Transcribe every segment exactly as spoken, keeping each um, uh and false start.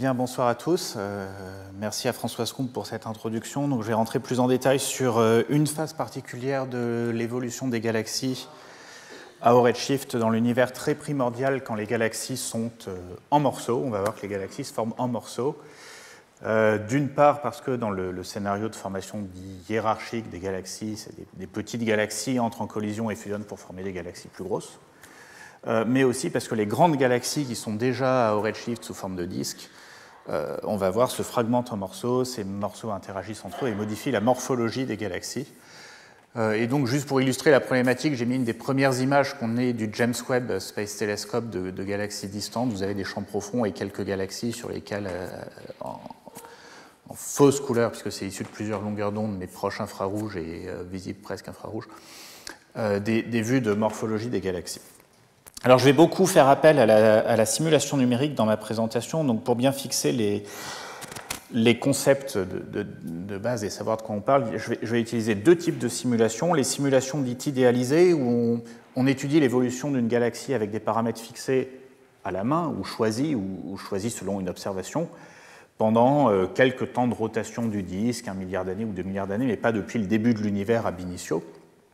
Bien, bonsoir à tous. Euh, merci à Françoise Combe pour cette introduction. Donc, je vais rentrer plus en détail sur euh, une phase particulière de l'évolution des galaxies à haut redshift dans l'univers très primordial quand les galaxies sont euh, en morceaux. On va voir que les galaxies se forment en morceaux. Euh, D'une part parce que dans le, le scénario de formation dit hiérarchique des galaxies, c'est des, des petites galaxies entrent en collision et fusionnent pour former des galaxies plus grosses. Euh, mais aussi parce que les grandes galaxies qui sont déjà à haut redshift sous forme de disques, euh, on va voir, se fragmentent en morceaux, ces morceaux interagissent entre eux et modifient la morphologie des galaxies. Euh, et donc, juste pour illustrer la problématique, j'ai mis une des premières images qu'on ait du James Webb Space Telescope de, de galaxies distantes. Vous avez des champs profonds et quelques galaxies sur lesquelles, euh, en, en fausse couleur, puisque c'est issu de plusieurs longueurs d'onde, mais proches infrarouges et euh, visibles presque infrarouges, euh, des, des vues de morphologie des galaxies. Alors, je vais beaucoup faire appel à la, à la simulation numérique dans ma présentation, donc pour bien fixer les, les concepts de, de, de base et savoir de quoi on parle, je vais, je vais utiliser deux types de simulations. Les simulations dites idéalisées, où on, on étudie l'évolution d'une galaxie avec des paramètres fixés à la main, ou choisis, ou, ou choisis selon une observation, pendant euh, quelques temps de rotation du disque, un milliard d'années ou deux milliards d'années, mais pas depuis le début de l'univers ab initio.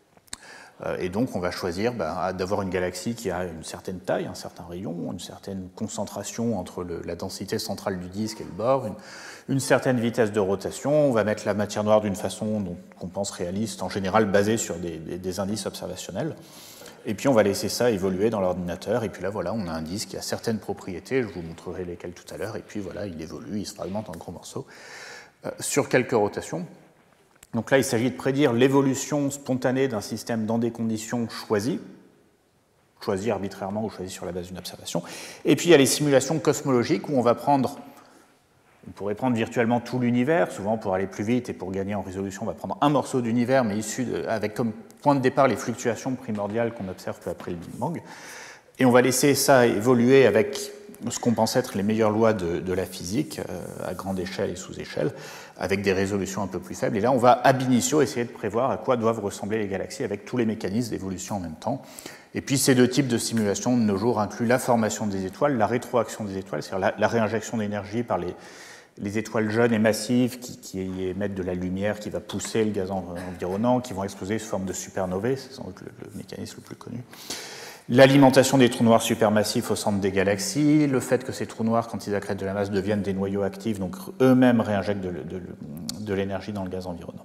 Et donc, on va choisir ben, d'avoir une galaxie qui a une certaine taille, un certain rayon, une certaine concentration entre le, la densité centrale du disque et le bord, une, une certaine vitesse de rotation. On va mettre la matière noire d'une façon qu'on pense réaliste, en général basée sur des, des, des indices observationnels. Et puis, on va laisser ça évoluer dans l'ordinateur. Et puis là, voilà, on a un disque qui a certaines propriétés. Je vous montrerai lesquelles tout à l'heure. Et puis, voilà, il évolue, il se fragmente en gros morceaux euh, sur quelques rotations. Donc là, il s'agit de prédire l'évolution spontanée d'un système dans des conditions choisies, choisies arbitrairement ou choisies sur la base d'une observation. Et puis, il y a les simulations cosmologiques où on va prendre, on pourrait prendre virtuellement tout l'univers, souvent pour aller plus vite et pour gagner en résolution, on va prendre un morceau d'univers, mais issu de, avec comme point de départ les fluctuations primordiales qu'on observe peu après le Big Bang. Et on va laisser ça évoluer avec ce qu'on pense être les meilleures lois de, de la physique, euh, à grande échelle et sous-échelle, avec des résolutions un peu plus faibles. Et là, on va ab initio essayer de prévoir à quoi doivent ressembler les galaxies avec tous les mécanismes d'évolution en même temps. Et puis, ces deux types de simulations de nos jours incluent la formation des étoiles, la rétroaction des étoiles, c'est-à-dire la, la réinjection d'énergie par les, les étoiles jeunes et massives qui, qui émettent de la lumière, qui va pousser le gaz environnant, qui vont exploser sous forme de supernovae, c'est sans doute le, le mécanisme le plus connu. L'alimentation des trous noirs supermassifs au centre des galaxies, le fait que ces trous noirs, quand ils accrètent de la masse, deviennent des noyaux actifs, donc eux-mêmes réinjectent de, de, de l'énergie dans le gaz environnant.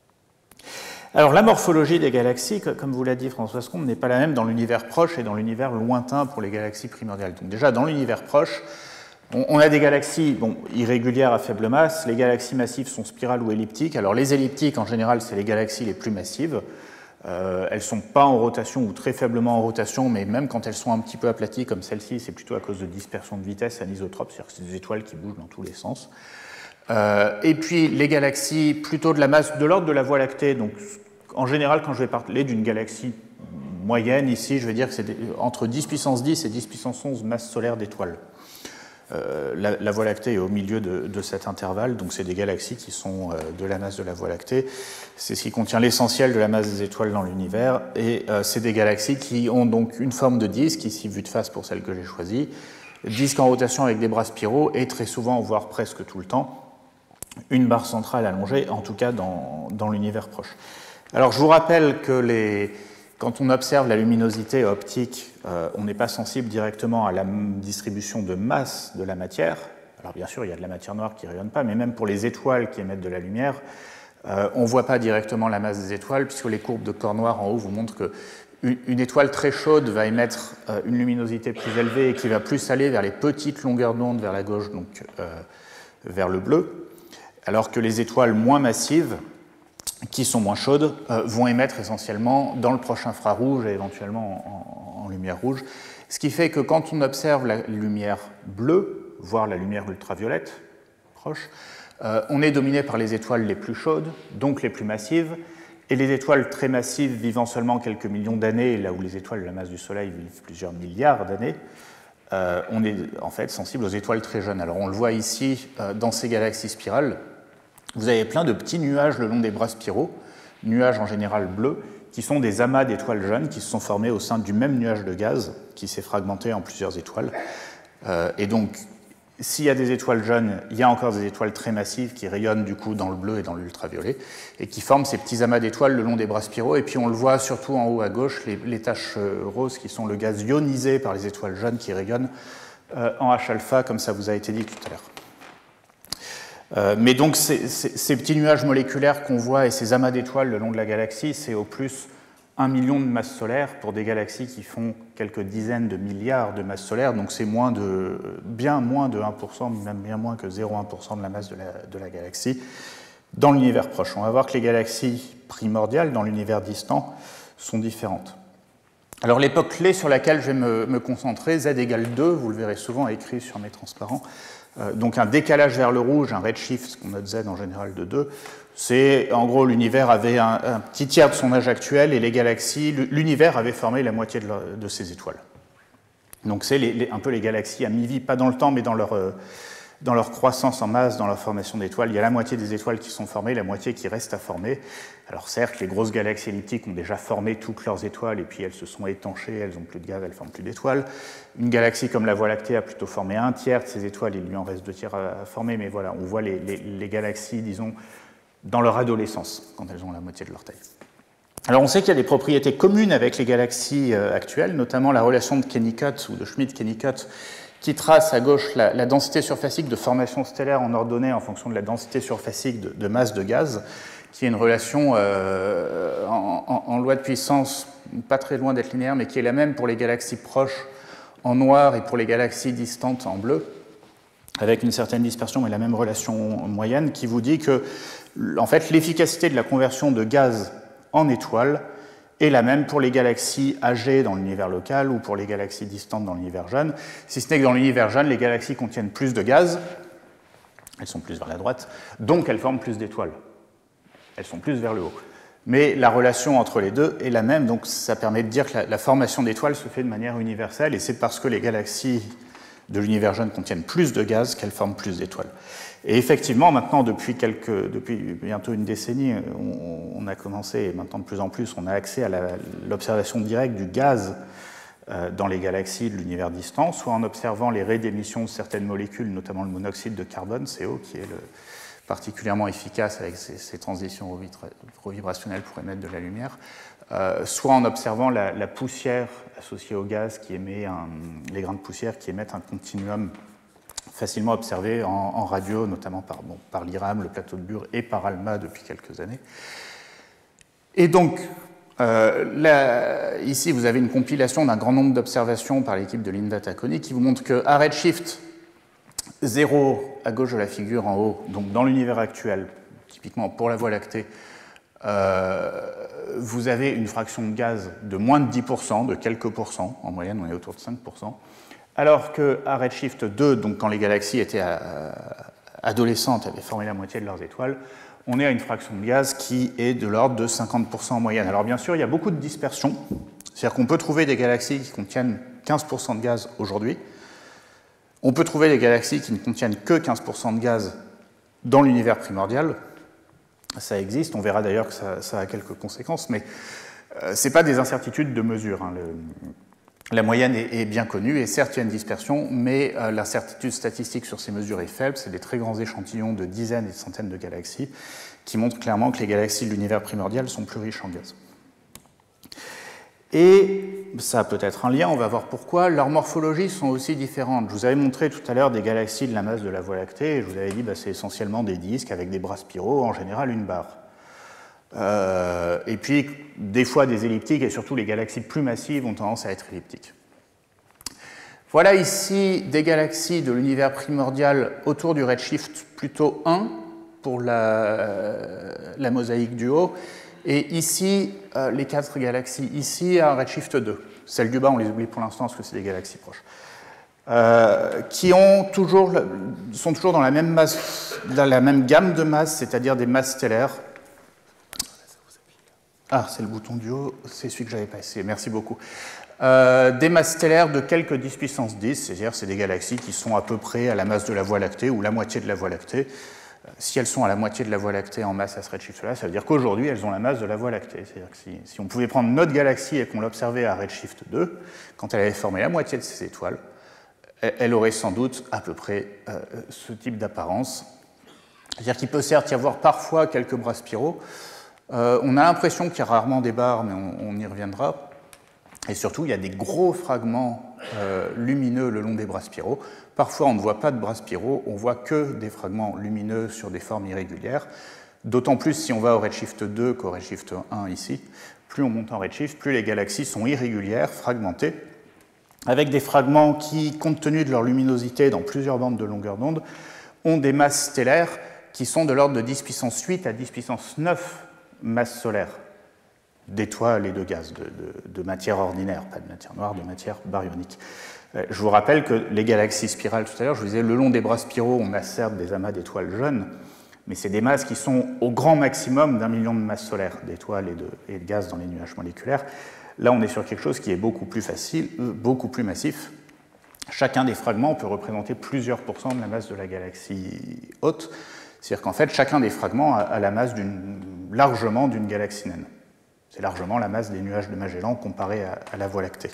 Alors la morphologie des galaxies, comme vous l'a dit Françoise Combe, n'est pas la même dans l'univers proche et dans l'univers lointain pour les galaxies primordiales. Donc déjà, dans l'univers proche, on, on a des galaxies bon, irrégulières à faible masse. Les galaxies massives sont spirales ou elliptiques. Alors les elliptiques, en général, c'est les galaxies les plus massives. Euh, elles ne sont pas en rotation ou très faiblement en rotation, mais même quand elles sont un petit peu aplaties comme celle-ci, c'est plutôt à cause de dispersion de vitesse anisotrope, c'est-à-dire que c'est des étoiles qui bougent dans tous les sens. Euh, et puis les galaxies plutôt de la masse de l'ordre de la Voie lactée, donc en général quand je vais parler d'une galaxie moyenne ici, je vais dire que c'est entre dix puissance dix et dix puissance onze masses solaires d'étoiles. Euh, la, la Voie lactée est au milieu de, de cet intervalle, donc c'est des galaxies qui sont euh, de la masse de la Voie lactée. C'est ce qui contient l'essentiel de la masse des étoiles dans l'univers, et euh, c'est des galaxies qui ont donc une forme de disque, ici vue de face pour celle que j'ai choisie, disque en rotation avec des bras spiraux, et très souvent, voire presque tout le temps, une barre centrale allongée, en tout cas dans, dans l'univers proche. Alors je vous rappelle que les... Quand on observe la luminosité optique, euh, on n'est pas sensible directement à la distribution de masse de la matière. Alors bien sûr, il y a de la matière noire qui ne rayonne pas, mais même pour les étoiles qui émettent de la lumière, euh, on ne voit pas directement la masse des étoiles, puisque les courbes de corps noir en haut vous montrent qu'une une étoile très chaude va émettre euh, une luminosité plus élevée et qui va plus aller vers les petites longueurs d'onde vers la gauche, donc euh, vers le bleu, alors que les étoiles moins massives, qui sont moins chaudes, euh, vont émettre essentiellement dans le proche infrarouge et éventuellement en, en, en lumière rouge. Ce qui fait que quand on observe la lumière bleue, voire la lumière ultraviolette proche, euh, on est dominé par les étoiles les plus chaudes, donc les plus massives, et les étoiles très massives vivant seulement quelques millions d'années, là où les étoiles de la masse du Soleil vivent plusieurs milliards d'années, euh, on est en fait sensible aux étoiles très jeunes. Alors on le voit ici euh, dans ces galaxies spirales. Vous avez plein de petits nuages le long des bras spiraux, nuages en général bleus, qui sont des amas d'étoiles jeunes qui se sont formés au sein du même nuage de gaz qui s'est fragmenté en plusieurs étoiles. Euh, et donc, s'il y a des étoiles jeunes, il y a encore des étoiles très massives qui rayonnent du coup dans le bleu et dans l'ultraviolet et qui forment ces petits amas d'étoiles le long des bras spiraux. Et puis on le voit surtout en haut à gauche, les, les taches roses qui sont le gaz ionisé par les étoiles jeunes qui rayonnent euh, en H-alpha, comme ça vous a été dit tout à l'heure. Euh, mais donc ces, ces, ces petits nuages moléculaires qu'on voit et ces amas d'étoiles le long de la galaxie, c'est au plus un million de masses solaires pour des galaxies qui font quelques dizaines de milliards de masses solaires, donc c'est moins de, bien moins de un pour cent, même bien moins que zéro virgule un pour cent de la masse de la, de la galaxie dans l'univers proche. On va voir que les galaxies primordiales dans l'univers distant sont différentes. Alors l'époque clé sur laquelle je vais me, me concentrer, Z égale deux, vous le verrez souvent écrit sur mes transparents, euh, donc un décalage vers le rouge, un redshift, ce qu'on note Z en général de deux, c'est en gros l'univers avait un, un petit tiers de son âge actuel et les galaxies, l'univers avait formé la moitié de, leur, de ses étoiles. Donc c'est les, les, un peu les galaxies à mi-vie, pas dans le temps mais dans leur, euh, dans leur croissance en masse, dans leur formation d'étoiles. Il y a la moitié des étoiles qui sont formées, la moitié qui reste à former. Alors certes, les grosses galaxies elliptiques ont déjà formé toutes leurs étoiles et puis elles se sont étanchées, elles n'ont plus de gaz, elles ne forment plus d'étoiles. Une galaxie comme la Voie lactée a plutôt formé un tiers de ses étoiles, il lui en reste deux tiers à former, mais voilà, on voit les, les, les galaxies, disons, dans leur adolescence, quand elles ont la moitié de leur taille. Alors on sait qu'il y a des propriétés communes avec les galaxies actuelles, notamment la relation de Kennicott ou de Schmidt-Kennicott, qui trace à gauche la, la densité surfacique de formation stellaire en ordonnée en fonction de la densité surfacique de, de masse de gaz, qui est une relation euh, en, en, en loi de puissance pas très loin d'être linéaire, mais qui est la même pour les galaxies proches en noir et pour les galaxies distantes en bleu, avec une certaine dispersion, mais la même relation moyenne, qui vous dit que en fait, l'efficacité de la conversion de gaz en étoile est la même pour les galaxies âgées dans l'univers local ou pour les galaxies distantes dans l'univers jeune, si ce n'est que dans l'univers jeune, les galaxies contiennent plus de gaz, elles sont plus vers la droite, donc elles forment plus d'étoiles. Elles sont plus vers le haut. Mais la relation entre les deux est la même, donc ça permet de dire que la, la formation d'étoiles se fait de manière universelle, et c'est parce que les galaxies de l'univers jeune contiennent plus de gaz qu'elles forment plus d'étoiles. Et effectivement, maintenant, depuis, quelques, depuis bientôt une décennie, on, on a commencé, et maintenant de plus en plus, on a accès à l'observation directe du gaz euh, dans les galaxies de l'univers distant, soit en observant les raies d'émission de certaines molécules, notamment le monoxyde de carbone, C O, qui est le, particulièrement efficace avec ses, ses transitions revibrationnelles pour émettre de la lumière, euh, soit en observant la, la poussière associée au gaz qui émet un, les grains de poussière qui émettent un continuum facilement observé en, en radio, notamment par, bon, par l'I R A M, le plateau de Bure, et par ALMA depuis quelques années. Et donc, euh, là, ici, vous avez une compilation d'un grand nombre d'observations par l'équipe de Linda Tacconi qui vous montre qu'à redshift zéro, à gauche de la figure en haut, donc dans l'univers actuel, typiquement pour la Voie lactée, euh, vous avez une fraction de gaz de moins de dix pour cent, de quelques pourcents, en moyenne on est autour de cinq pour cent, alors qu'à redshift deux, donc quand les galaxies étaient à, à, adolescentes, avaient formé la moitié de leurs étoiles, on est à une fraction de gaz qui est de l'ordre de cinquante pour cent en moyenne. Alors bien sûr, il y a beaucoup de dispersion, c'est-à-dire qu'on peut trouver des galaxies qui contiennent quinze pour cent de gaz aujourd'hui, on peut trouver des galaxies qui ne contiennent que quinze pour cent de gaz dans l'univers primordial, ça existe, on verra d'ailleurs que ça, ça a quelques conséquences, mais euh, ce n'est pas des incertitudes de mesure. Hein. Le, la moyenne est, est bien connue, et certes il y a une dispersion, mais euh, l'incertitude statistique sur ces mesures est faible, c'est des très grands échantillons de dizaines et de centaines de galaxies qui montrent clairement que les galaxies de l'univers primordial sont plus riches en gaz. Et ça a peut-être un lien, on va voir pourquoi. Leurs morphologies sont aussi différentes. Je vous avais montré tout à l'heure des galaxies de la masse de la Voie lactée, et je vous avais dit que bah, c'est essentiellement des disques avec des bras spiraux, en général une barre. Euh, et puis, des fois des elliptiques, et surtout les galaxies plus massives ont tendance à être elliptiques. Voilà ici des galaxies de l'univers primordial autour du redshift plutôt un pour la, la mosaïque du haut. Et ici, euh, les quatre galaxies, ici à redshift deux. Celles du bas, on les oublie pour l'instant parce que c'est des galaxies proches. Euh, qui ont toujours, sont toujours dans la même masse, dans la même gamme de masses, c'est-à-dire des masses stellaires. Ah, c'est le bouton du haut, c'est celui que j'avais pas essayé, merci beaucoup. Euh, des masses stellaires de quelques dix puissance dix, c'est-à-dire c'est des galaxies qui sont à peu près à la masse de la Voie lactée ou la moitié de la Voie lactée. Si elles sont à la moitié de la Voie lactée en masse à ce redshift-là, ça veut dire qu'aujourd'hui, elles ont la masse de la Voie lactée. C'est-à-dire que si, si on pouvait prendre notre galaxie et qu'on l'observait à redshift deux, quand elle avait formé la moitié de ses étoiles, elle aurait sans doute à peu près euh, ce type d'apparence. C'est-à-dire qu'il peut certes y avoir parfois quelques bras spiraux. Euh, on a l'impression qu'il y a rarement des barres, mais on, on y reviendra. Et surtout, il y a des gros fragments euh, lumineux le long des bras spiraux. Parfois, on ne voit pas de bras spiraux, on voit que des fragments lumineux sur des formes irrégulières. D'autant plus si on va au redshift deux qu'au redshift un ici. Plus on monte en redshift, plus les galaxies sont irrégulières, fragmentées, avec des fragments qui, compte tenu de leur luminosité dans plusieurs bandes de longueur d'onde, ont des masses stellaires qui sont de l'ordre de dix puissance huit à dix puissance neuf masses solaires d'étoiles et de gaz, de, de, de matière ordinaire, pas de matière noire, de matière baryonique. Je vous rappelle que les galaxies spirales, tout à l'heure, je vous disais, le long des bras spiraux, on a certes des amas d'étoiles jeunes, mais c'est des masses qui sont au grand maximum d'un million de masses solaires d'étoiles et de, et de gaz dans les nuages moléculaires. Là, on est sur quelque chose qui est beaucoup plus facile, euh, beaucoup plus massif. Chacun des fragments peut représenter plusieurs pourcents de la masse de la galaxie haute. C'est-à-dire qu'en fait, chacun des fragments a, a la masse d'une, largement d'une galaxie naine. C'est largement la masse des nuages de Magellan comparée à, à la Voie lactée.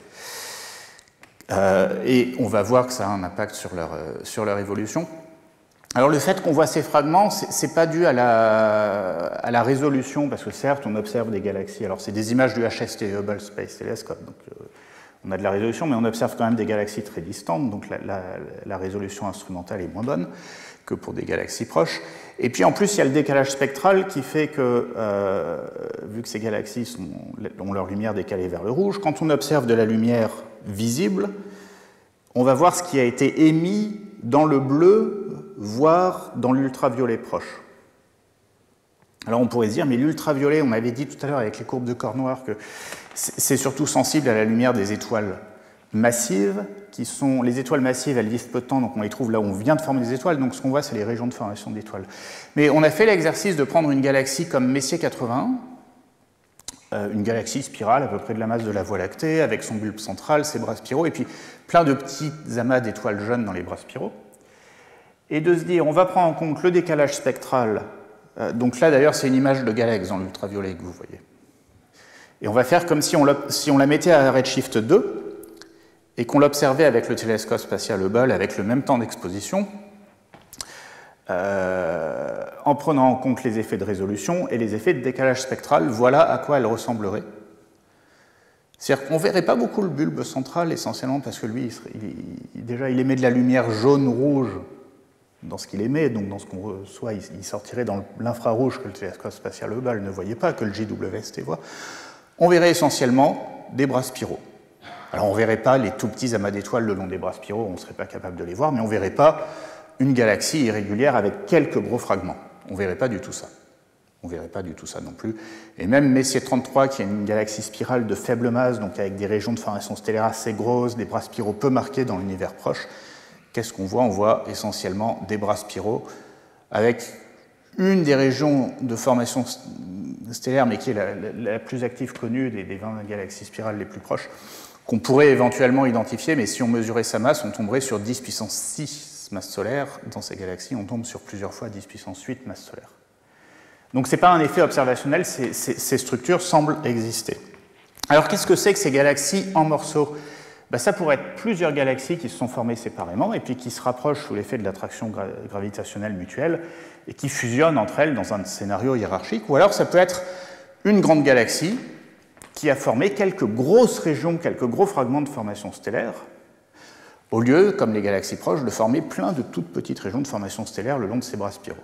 Euh, et on va voir que ça a un impact sur leur, euh, sur leur évolution. Alors le fait qu'on voit ces fragments, ce n'est pas dû à la, à la résolution, parce que certes, on observe des galaxies. Alors c'est des images du H S T, Hubble Space Telescope, donc euh, on a de la résolution, mais on observe quand même des galaxies très distantes, donc la, la, la résolution instrumentale est moins bonne que pour des galaxies proches. Et puis en plus, il y a le décalage spectral qui fait que, euh, vu que ces galaxies sont, ont leur lumière décalée vers le rouge, quand on observe de la lumière visible, on va voir ce qui a été émis dans le bleu, voire dans l'ultraviolet proche. Alors on pourrait se dire, mais l'ultraviolet, on avait dit tout à l'heure avec les courbes de corps noir que c'est surtout sensible à la lumière des étoiles massives, qui sont les étoiles massives, elles vivent peu de temps, donc on les trouve là où on vient de former des étoiles, donc ce qu'on voit, c'est les régions de formation d'étoiles. Mais on a fait l'exercice de prendre une galaxie comme Messier quatre-vingt-un, euh, une galaxie spirale à peu près de la masse de la Voie lactée, avec son bulbe central, ses bras spiraux, et puis plein de petits amas d'étoiles jeunes dans les bras spiraux, et de se dire, on va prendre en compte le décalage spectral. Euh, donc là, d'ailleurs, c'est une image de galaxie dans l'ultraviolet que vous voyez. Et on va faire comme si on, si on la mettait à redshift deux, et qu'on l'observait avec le télescope spatial Hubble avec le même temps d'exposition, euh, en prenant en compte les effets de résolution et les effets de décalage spectral. Voilà à quoi elle ressemblerait. C'est-à-dire qu'on ne verrait pas beaucoup le bulbe central, essentiellement parce que lui, il serait, il, déjà, il émet de la lumière jaune-rouge dans ce qu'il émet, donc dans ce qu'on reçoit, il, il sortirait dans l'infrarouge que le télescope spatial Hubble ne voyait pas, que le J W S T voit. On verrait essentiellement des bras spiraux. Alors on ne verrait pas les tout petits amas d'étoiles le long des bras spiraux, on ne serait pas capable de les voir, mais on ne verrait pas une galaxie irrégulière avec quelques gros fragments. On ne verrait pas du tout ça. On ne verrait pas du tout ça non plus. Et même Messier trente-trois, qui est une galaxie spirale de faible masse, donc avec des régions de formation stellaire assez grosses, des bras spiraux peu marqués dans l'univers proche, qu'est-ce qu'on voit? On voit essentiellement des bras spiraux avec une des régions de formation stellaire, mais qui est la, la, la plus active connue des, des vingt galaxies spirales les plus proches, qu'on pourrait éventuellement identifier, mais si on mesurait sa masse, on tomberait sur dix puissance six masses solaires. Dans ces galaxies, on tombe sur plusieurs fois dix puissance huit masses solaires. Donc ce n'est pas un effet observationnel, ces, ces, ces structures semblent exister. Alors qu'est-ce que c'est que ces galaxies en morceaux? Ben, ça pourrait être plusieurs galaxies qui se sont formées séparément et puis qui se rapprochent sous l'effet de l'attraction gra gravitationnelle mutuelle et qui fusionnent entre elles dans un scénario hiérarchique. Ou alors ça peut être une grande galaxie qui a formé quelques grosses régions, quelques gros fragments de formation stellaire, au lieu, comme les galaxies proches, de former plein de toutes petites régions de formation stellaire le long de ces bras spiraux.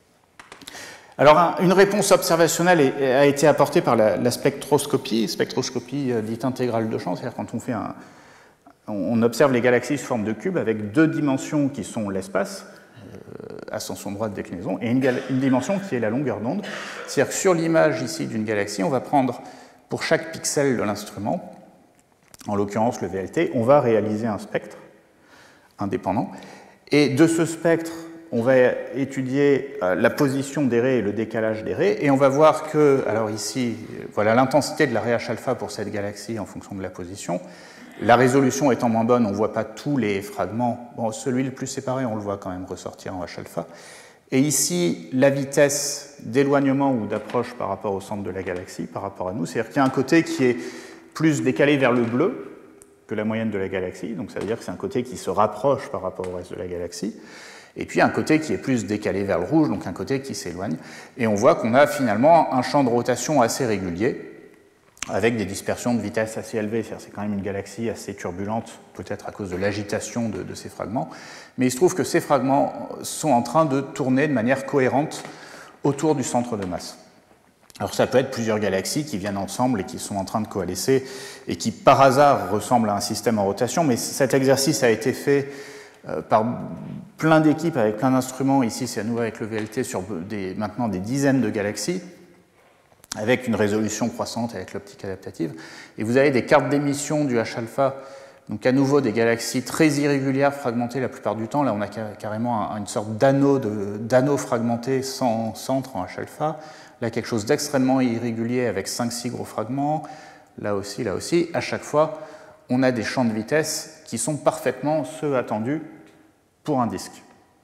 Alors, une réponse observationnelle a été apportée par la, la spectroscopie, spectroscopie dite intégrale de champ, c'est-à-dire quand on fait un, on observe les galaxies sous forme de cubes avec deux dimensions qui sont l'espace, euh, ascension droite, déclinaison, et une, une dimension qui est la longueur d'onde. C'est-à-dire que sur l'image ici d'une galaxie, on va prendre pour chaque pixel de l'instrument, en l'occurrence le V L T, on va réaliser un spectre indépendant. Et de ce spectre, on va étudier la position des raies et le décalage des raies, et on va voir que, alors ici, voilà l'intensité de la raie H alpha pour cette galaxie en fonction de la position. La résolution étant moins bonne, on ne voit pas tous les fragments. Bon, celui le plus séparé, on le voit quand même ressortir en H alpha. Et ici, la vitesse d'éloignement ou d'approche par rapport au centre de la galaxie, par rapport à nous, c'est-à-dire qu'il y a un côté qui est plus décalé vers le bleu, que la moyenne de la galaxie, donc ça veut dire que c'est un côté qui se rapproche par rapport au reste de la galaxie, et puis un côté qui est plus décalé vers le rouge, donc un côté qui s'éloigne, et on voit qu'on a finalement un champ de rotation assez régulier, avec des dispersions de vitesse assez élevées, c'est-à-dire c'est quand même une galaxie assez turbulente, peut-être à cause de l'agitation de, de ces fragments, mais il se trouve que ces fragments sont en train de tourner de manière cohérente autour du centre de masse. Alors ça peut être plusieurs galaxies qui viennent ensemble et qui sont en train de coalescer et qui par hasard ressemblent à un système en rotation, mais cet exercice a été fait euh, par plein d'équipes avec plein d'instruments, ici c'est à nouveau avec le V L T, sur des, maintenant des dizaines de galaxies, avec une résolution croissante avec l'optique adaptative, et vous avez des cartes d'émission du H alpha, donc à nouveau des galaxies très irrégulières, fragmentées la plupart du temps. Là on a carrément une sorte d'anneau d'anneau fragmenté sans centre en H alpha. Là, quelque chose d'extrêmement irrégulier avec cinq six gros fragments. Là aussi, là aussi. À chaque fois, on a des champs de vitesse qui sont parfaitement ceux attendus pour un disque.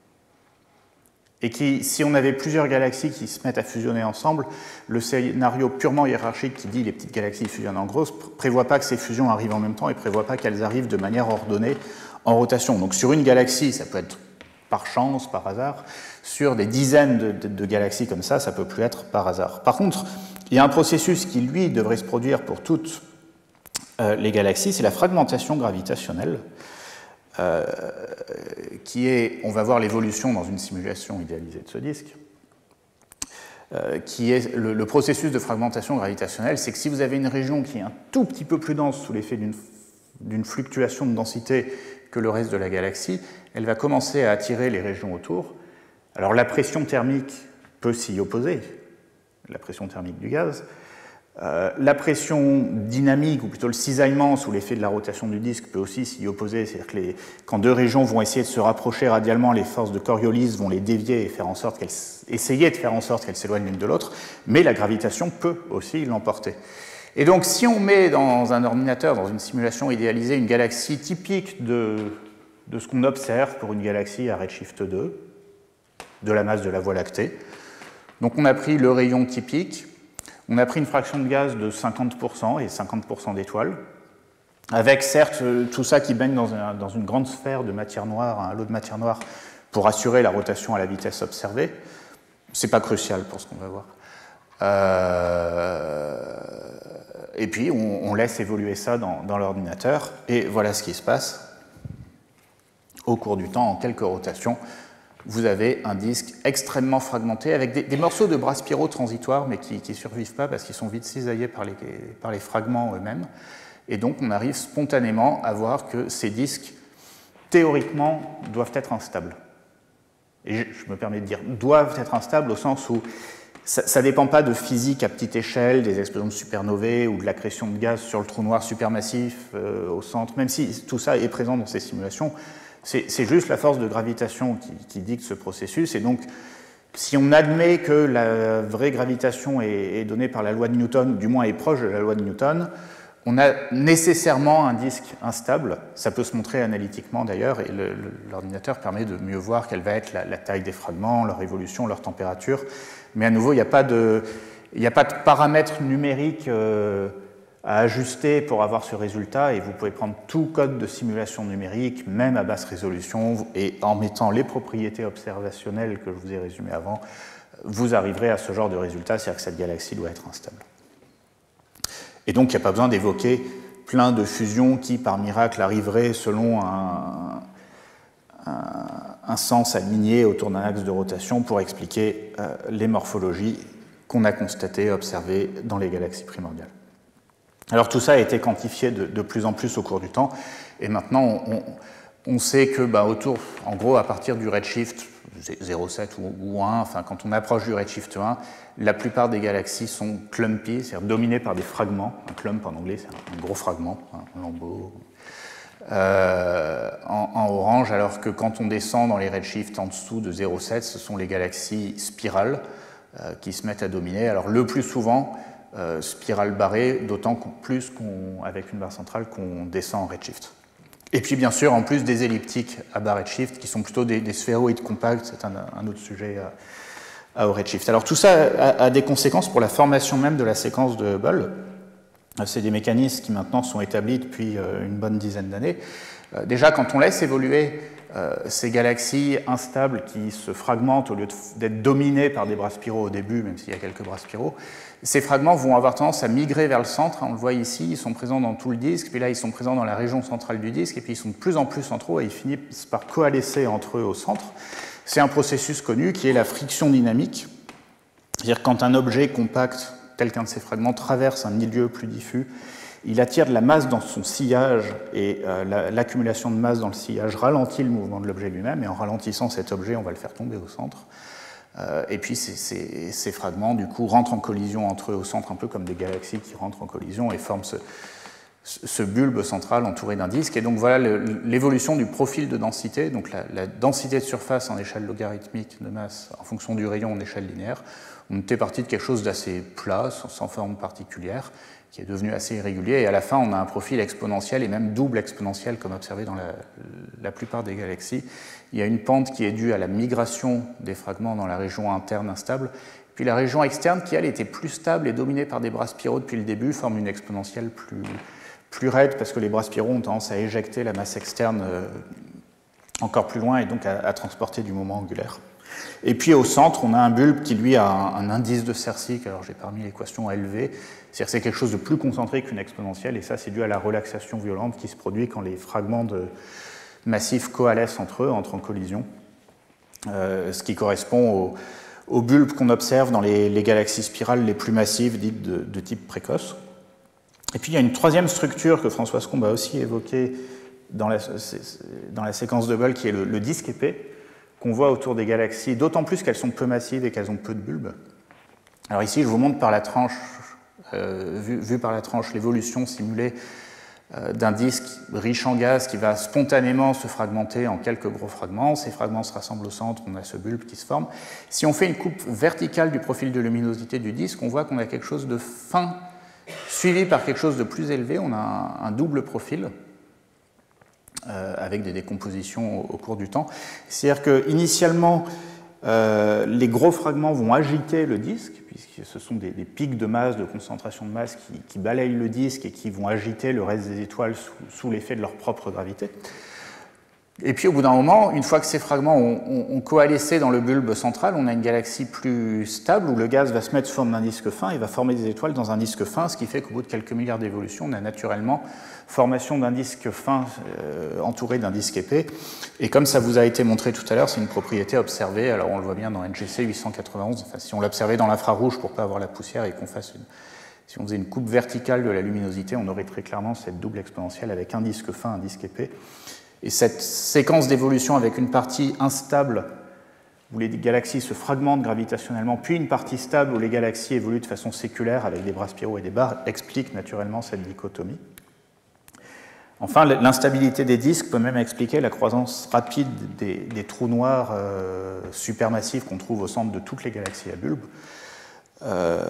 Et qui, si on avait plusieurs galaxies qui se mettent à fusionner ensemble, le scénario purement hiérarchique qui dit les petites galaxies fusionnent en gros ne prévoit pas que ces fusions arrivent en même temps et ne prévoit pas qu'elles arrivent de manière ordonnée en rotation. Donc sur une galaxie, ça peut être par chance, par hasard. Sur des dizaines de, de, de galaxies comme ça, ça ne peut plus être par hasard. Par contre, il y a un processus qui, lui, devrait se produire pour toutes euh, les galaxies, c'est la fragmentation gravitationnelle, euh, qui est, on va voir l'évolution dans une simulation idéalisée de ce disque, euh, qui est le, le processus de fragmentation gravitationnelle, c'est que si vous avez une région qui est un tout petit peu plus dense sous l'effet d'une d'une fluctuation de densité que le reste de la galaxie, elle va commencer à attirer les régions autour. Alors la pression thermique peut s'y opposer, la pression thermique du gaz. Euh, la pression dynamique, ou plutôt le cisaillement sous l'effet de la rotation du disque, peut aussi s'y opposer. C'est-à-dire que les, quand deux régions vont essayer de se rapprocher radialement, les forces de Coriolis vont les dévier et faire en sorte qu'elles, essayer de faire en sorte qu'elles s'éloignent l'une de l'autre, mais la gravitation peut aussi l'emporter. Et donc si on met dans un ordinateur, dans une simulation idéalisée, une galaxie typique de, de ce qu'on observe pour une galaxie à redshift deux, de la masse de la Voie lactée, donc on a pris le rayon typique, on a pris une fraction de gaz de cinquante pour cent et cinquante pour cent d'étoiles, avec certes tout ça qui baigne dans, un, dans une grande sphère de matière noire, un lot de matière noire, pour assurer la rotation à la vitesse observée. C'est pas crucial pour ce qu'on va voir. Euh... Et puis on, on laisse évoluer ça dans, dans l'ordinateur, et voilà ce qui se passe. Au cours du temps, en quelques rotations, vous avez un disque extrêmement fragmenté, avec des, des morceaux de bras spiraux transitoires, mais qui ne survivent pas parce qu'ils sont vite cisaillés par les, par les fragments eux-mêmes. Et donc on arrive spontanément à voir que ces disques, théoriquement, doivent être instables. Et je, je me permets de dire doivent être instables au sens où ça ne dépend pas de physique à petite échelle, des explosions de supernovae ou de l'accrétion de gaz sur le trou noir supermassif euh, au centre, même si tout ça est présent dans ces simulations, c'est juste la force de gravitation qui, qui dicte ce processus. Et donc, si on admet que la vraie gravitation est, est donnée par la loi de Newton, ou du moins est proche de la loi de Newton, on a nécessairement un disque instable. Ça peut se montrer analytiquement d'ailleurs, et l'ordinateur permet de mieux voir quelle va être la, la taille des fragments, leur évolution, leur température. Mais à nouveau, il n'y a pas de, il n'y a pas de paramètres numériques euh, à ajuster pour avoir ce résultat, et vous pouvez prendre tout code de simulation numérique, même à basse résolution, et en mettant les propriétés observationnelles que je vous ai résumées avant, vous arriverez à ce genre de résultat, c'est-à-dire que cette galaxie doit être instable. Et donc, il n'y a pas besoin d'évoquer plein de fusions qui, par miracle, arriveraient selon un, un, un sens aligné autour d'un axe de rotation pour expliquer euh, les morphologies qu'on a constatées, observées dans les galaxies primordiales. Alors tout ça a été quantifié de, de plus en plus au cours du temps, et maintenant on, on, on sait que bah, autour, en gros, à partir du redshift zéro virgule sept ou, ou un, enfin quand on approche du redshift un, la plupart des galaxies sont clumpy, c'est-à-dire dominées par des fragments. Un clump en anglais, c'est un, un gros fragment, un lambeau, euh, en, en orange, alors que quand on descend dans les redshifts en dessous de zéro virgule sept, ce sont les galaxies spirales euh, qui se mettent à dominer. Alors le plus souvent, Euh, spirale barrée, d'autant plus qu'on, avec une barre centrale qu'on descend en redshift. Et puis bien sûr, en plus des elliptiques à bas redshift, qui sont plutôt des, des sphéroïdes compacts, c'est un, un autre sujet à, à haut redshift. Alors tout ça a, a des conséquences pour la formation même de la séquence de Hubble. C'est des mécanismes qui maintenant sont établis depuis une bonne dizaine d'années. Déjà, quand on laisse évoluer euh, ces galaxies instables qui se fragmentent au lieu d'être dominées par des bras spiraux au début, même s'il y a quelques bras spiraux, ces fragments vont avoir tendance à migrer vers le centre. On le voit ici, ils sont présents dans tout le disque, puis là ils sont présents dans la région centrale du disque, et puis ils sont de plus en plus centraux et ils finissent par coalescer entre eux au centre. C'est un processus connu qui est la friction dynamique. C'est-à-dire quand un objet compact, tel qu'un de ces fragments, traverse un milieu plus diffus, il attire de la masse dans son sillage et euh, l'accumulation de masse dans le sillage ralentit le mouvement de l'objet lui-même, et en ralentissant cet objet, on va le faire tomber au centre. Euh, et puis ces, ces, ces fragments, du coup, rentrent en collision entre eux au centre, un peu comme des galaxies qui rentrent en collision et forment ce, ce bulbe central entouré d'un disque. Et donc voilà l'évolution du profil de densité, donc la, la densité de surface en échelle logarithmique de masse en fonction du rayon en échelle linéaire. On était parti de quelque chose d'assez plat, sans, sans forme particulière, qui est devenu assez irrégulier, et à la fin on a un profil exponentiel et même double exponentiel comme observé dans la, la plupart des galaxies. Il y a une pente qui est due à la migration des fragments dans la région interne instable, puis la région externe qui elle était plus stable et dominée par des bras spiraux depuis le début forme une exponentielle plus, plus raide parce que les bras spiraux ont tendance à éjecter la masse externe euh, encore plus loin et donc à, à transporter du moment angulaire. Et puis au centre, on a un bulbe qui lui a un, un indice de Cersik, alors j'ai parmi l'équation élevé, c'est-à-dire que c'est quelque chose de plus concentré qu'une exponentielle, et ça c'est dû à la relaxation violente qui se produit quand les fragments de massifs coalescent entre eux, entrent en collision, euh, ce qui correspond au, au bulbe qu'on observe dans les, les galaxies spirales les plus massives, dites de, de type précoce. Et puis il y a une troisième structure que Françoise Combe a aussi évoquée dans la, dans la séquence de Hubble, qui est le, le disque épais, qu'on voit autour des galaxies, d'autant plus qu'elles sont peu massives et qu'elles ont peu de bulbes. Alors ici, je vous montre par la tranche, euh, vu, vu par la tranche, l'évolution simulée euh, d'un disque riche en gaz qui va spontanément se fragmenter en quelques gros fragments. Ces fragments se rassemblent au centre, on a ce bulbe qui se forme. Si on fait une coupe verticale du profil de luminosité du disque, on voit qu'on a quelque chose de fin, suivi par quelque chose de plus élevé. On a un, un double profil. Euh, avec des décompositions au, au cours du temps. C'est-à-dire qu'initialement, euh, les gros fragments vont agiter le disque, puisque ce sont des, des pics de masse, de concentration de masse qui, qui balayent le disque et qui vont agiter le reste des étoiles sous, sous l'effet de leur propre gravité. Et puis au bout d'un moment, une fois que ces fragments ont, ont, ont coalescé dans le bulbe central, on a une galaxie plus stable où le gaz va se mettre sous forme d'un disque fin et va former des étoiles dans un disque fin, ce qui fait qu'au bout de quelques milliards d'évolutions, on a naturellement formation d'un disque fin euh, entouré d'un disque épais. Et comme ça vous a été montré tout à l'heure, c'est une propriété observée, alors on le voit bien dans N G C huit cent quatre-vingt-onze, enfin si on l'observait dans l'infrarouge pour ne pas avoir la poussière et qu'on fasse une... Si on faisait une coupe verticale de la luminosité, on aurait très clairement cette double exponentielle avec un disque fin, un disque épais. Et cette séquence d'évolution avec une partie instable où les galaxies se fragmentent gravitationnellement, puis une partie stable où les galaxies évoluent de façon séculaire avec des bras spiraux et des barres, explique naturellement cette dichotomie. Enfin, l'instabilité des disques peut même expliquer la croissance rapide des, des trous noirs euh, supermassifs qu'on trouve au centre de toutes les galaxies à bulbes. Euh,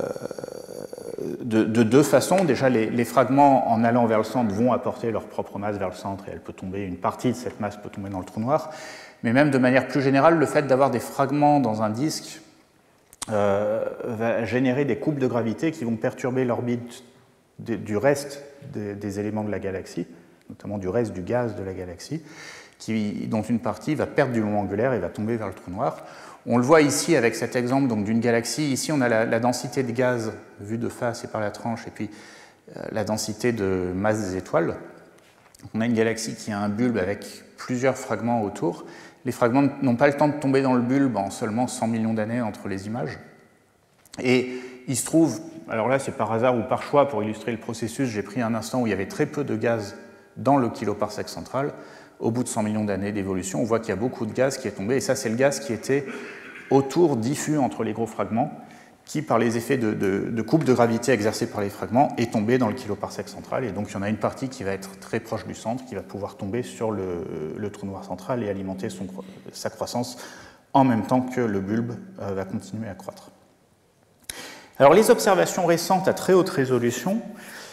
de, de deux façons. Déjà, les, les fragments, en allant vers le centre, vont apporter leur propre masse vers le centre et elle peut tomber, une partie de cette masse peut tomber dans le trou noir. Mais même de manière plus générale, le fait d'avoir des fragments dans un disque euh, va générer des coupes de gravité qui vont perturber l'orbite du reste des, des éléments de la galaxie, notamment du reste du gaz de la galaxie, qui, dont une partie va perdre du moment angulaire et va tomber vers le trou noir. On le voit ici avec cet exemple d'une galaxie. Ici, on a la, la densité de gaz vue de face et par la tranche, et puis euh, la densité de masse des étoiles. Donc, on a une galaxie qui a un bulbe avec plusieurs fragments autour. Les fragments n'ont pas le temps de tomber dans le bulbe en seulement cent millions d'années entre les images. Et il se trouve, alors là c'est par hasard ou par choix pour illustrer le processus, j'ai pris un instant où il y avait très peu de gaz dans le kiloparsec central. Au bout de cent millions d'années d'évolution, on voit qu'il y a beaucoup de gaz qui est tombé, et ça c'est le gaz qui était autour, diffus entre les gros fragments, qui par les effets de, de, de coupe de gravité exercés par les fragments est tombé dans le kiloparsec central, et donc il y en a une partie qui va être très proche du centre, qui va pouvoir tomber sur le, le trou noir central et alimenter son, sa croissance en même temps que le bulbe euh, va continuer à croître. Alors les observations récentes à très haute résolution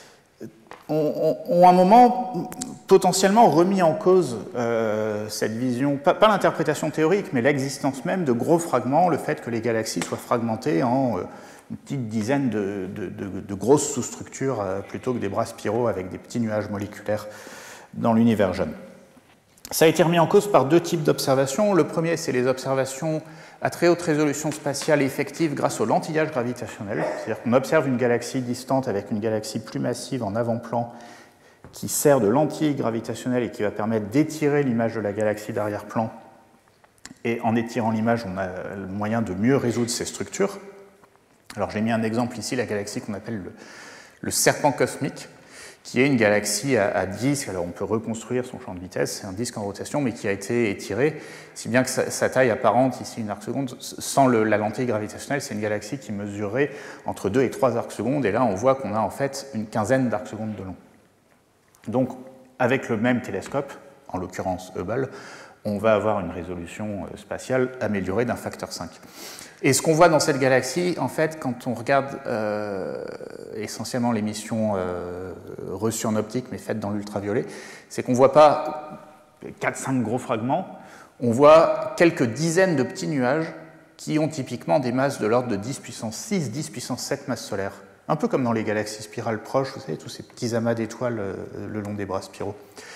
ont, ont un moment potentiellement remis en cause euh, cette vision, pas, pas l'interprétation théorique, mais l'existence même de gros fragments, le fait que les galaxies soient fragmentées en euh, une petite dizaine de, de, de, de grosses sous-structures euh, plutôt que des bras spiraux avec des petits nuages moléculaires dans l'univers jeune. Ça a été remis en cause par deux types d'observations. Le premier, c'est les observations à très haute résolution spatiale effective grâce au lentillage gravitationnel. C'est-à-dire qu'on observe une galaxie distante avec une galaxie plus massive en avant-plan qui sert de lentille gravitationnelle et qui va permettre d'étirer l'image de la galaxie d'arrière-plan. Et en étirant l'image, on a le moyen de mieux résoudre ces structures. Alors j'ai mis un exemple ici, la galaxie qu'on appelle le, le serpent cosmique, qui est une galaxie à, à disque. Alors on peut reconstruire son champ de vitesse, c'est un disque en rotation, mais qui a été étiré, si bien que sa, sa taille apparente, ici une arc-seconde, sans le, la lentille gravitationnelle, c'est une galaxie qui mesurait entre deux et trois arcs-secondes, et là on voit qu'on a en fait une quinzaine d'arcs-secondes de long. Donc avec le même télescope, en l'occurrence Hubble, on va avoir une résolution spatiale améliorée d'un facteur cinq. Et ce qu'on voit dans cette galaxie, en fait, quand on regarde euh, essentiellement l'émission euh, reçue en optique, mais faite dans l'ultraviolet, c'est qu'on ne voit pas quatre cinq gros fragments, on voit quelques dizaines de petits nuages qui ont typiquement des masses de l'ordre de dix puissance six, dix puissance sept masses solaires. Un peu comme dans les galaxies spirales proches, vous savez, tous ces petits amas d'étoiles euh, le long des bras spiraux.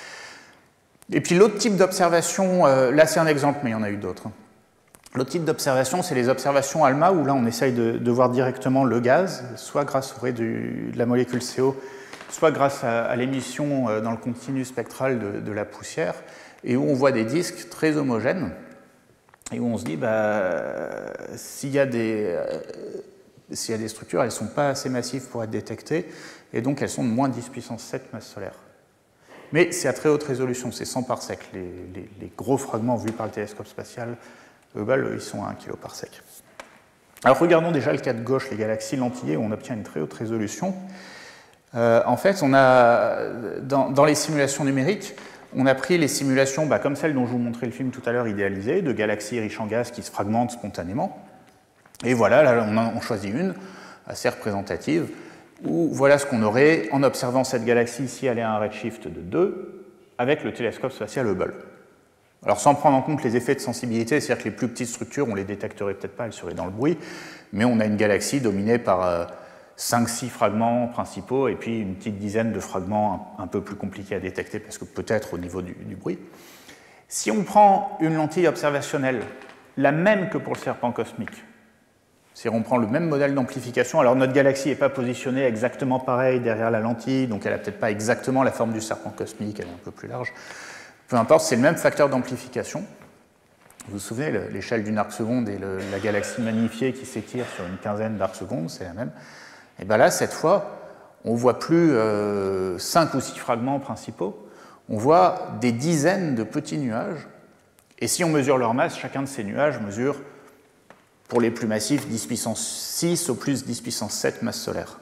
Et puis l'autre type d'observation, euh, là c'est un exemple, mais il y en a eu d'autres. Hein. L'autre type d'observation, c'est les observations ALMA, où là on essaye de, de voir directement le gaz, soit grâce au ray du, de la molécule C O, soit grâce à, à l'émission euh, dans le continu spectral de, de la poussière, et où on voit des disques très homogènes, et où on se dit, bah, s'il y a des... Euh, s'il y a des structures, elles ne sont pas assez massives pour être détectées, et donc elles sont de moins dix puissance sept masses solaires. Mais c'est à très haute résolution, c'est cent parsec. Les, les, les gros fragments vus par le télescope spatial Hubble, ils sont à un kiloparsec. Alors regardons déjà le cas de gauche, les galaxies lentillées, où on obtient une très haute résolution. Euh, en fait, on a, dans, dans les simulations numériques, on a pris les simulations bah, comme celles dont je vous montrais le film tout à l'heure idéalisées, de galaxies riches en gaz qui se fragmentent spontanément. Et voilà, là on, a, on choisit une, assez représentative, où voilà ce qu'on aurait en observant cette galaxie ici, elle est à un redshift de deux, avec le télescope spatial Hubble. Alors sans prendre en compte les effets de sensibilité, c'est-à-dire que les plus petites structures, on ne les détecterait peut-être pas, elles seraient dans le bruit, mais on a une galaxie dominée par euh, cinq six fragments principaux, et puis une petite dizaine de fragments un, un peu plus compliqués à détecter, parce que peut-être au niveau du, du bruit. Si on prend une lentille observationnelle, la même que pour le serpent cosmique, c'est-à-dire on prend le même modèle d'amplification. Alors notre galaxie n'est pas positionnée exactement pareil derrière la lentille, donc elle n'a peut-être pas exactement la forme du serpent cosmique, elle est un peu plus large. Peu importe, c'est le même facteur d'amplification. Vous vous souvenez, l'échelle d'une arc-seconde et le, la galaxie magnifiée qui s'étire sur une quinzaine d'arcs-secondes, c'est la même. Et bien là, cette fois, on ne voit plus euh, cinq ou six fragments principaux, on voit des dizaines de petits nuages, et si on mesure leur masse, chacun de ces nuages mesure, pour les plus massifs, dix puissance six au plus dix puissance sept masses solaires.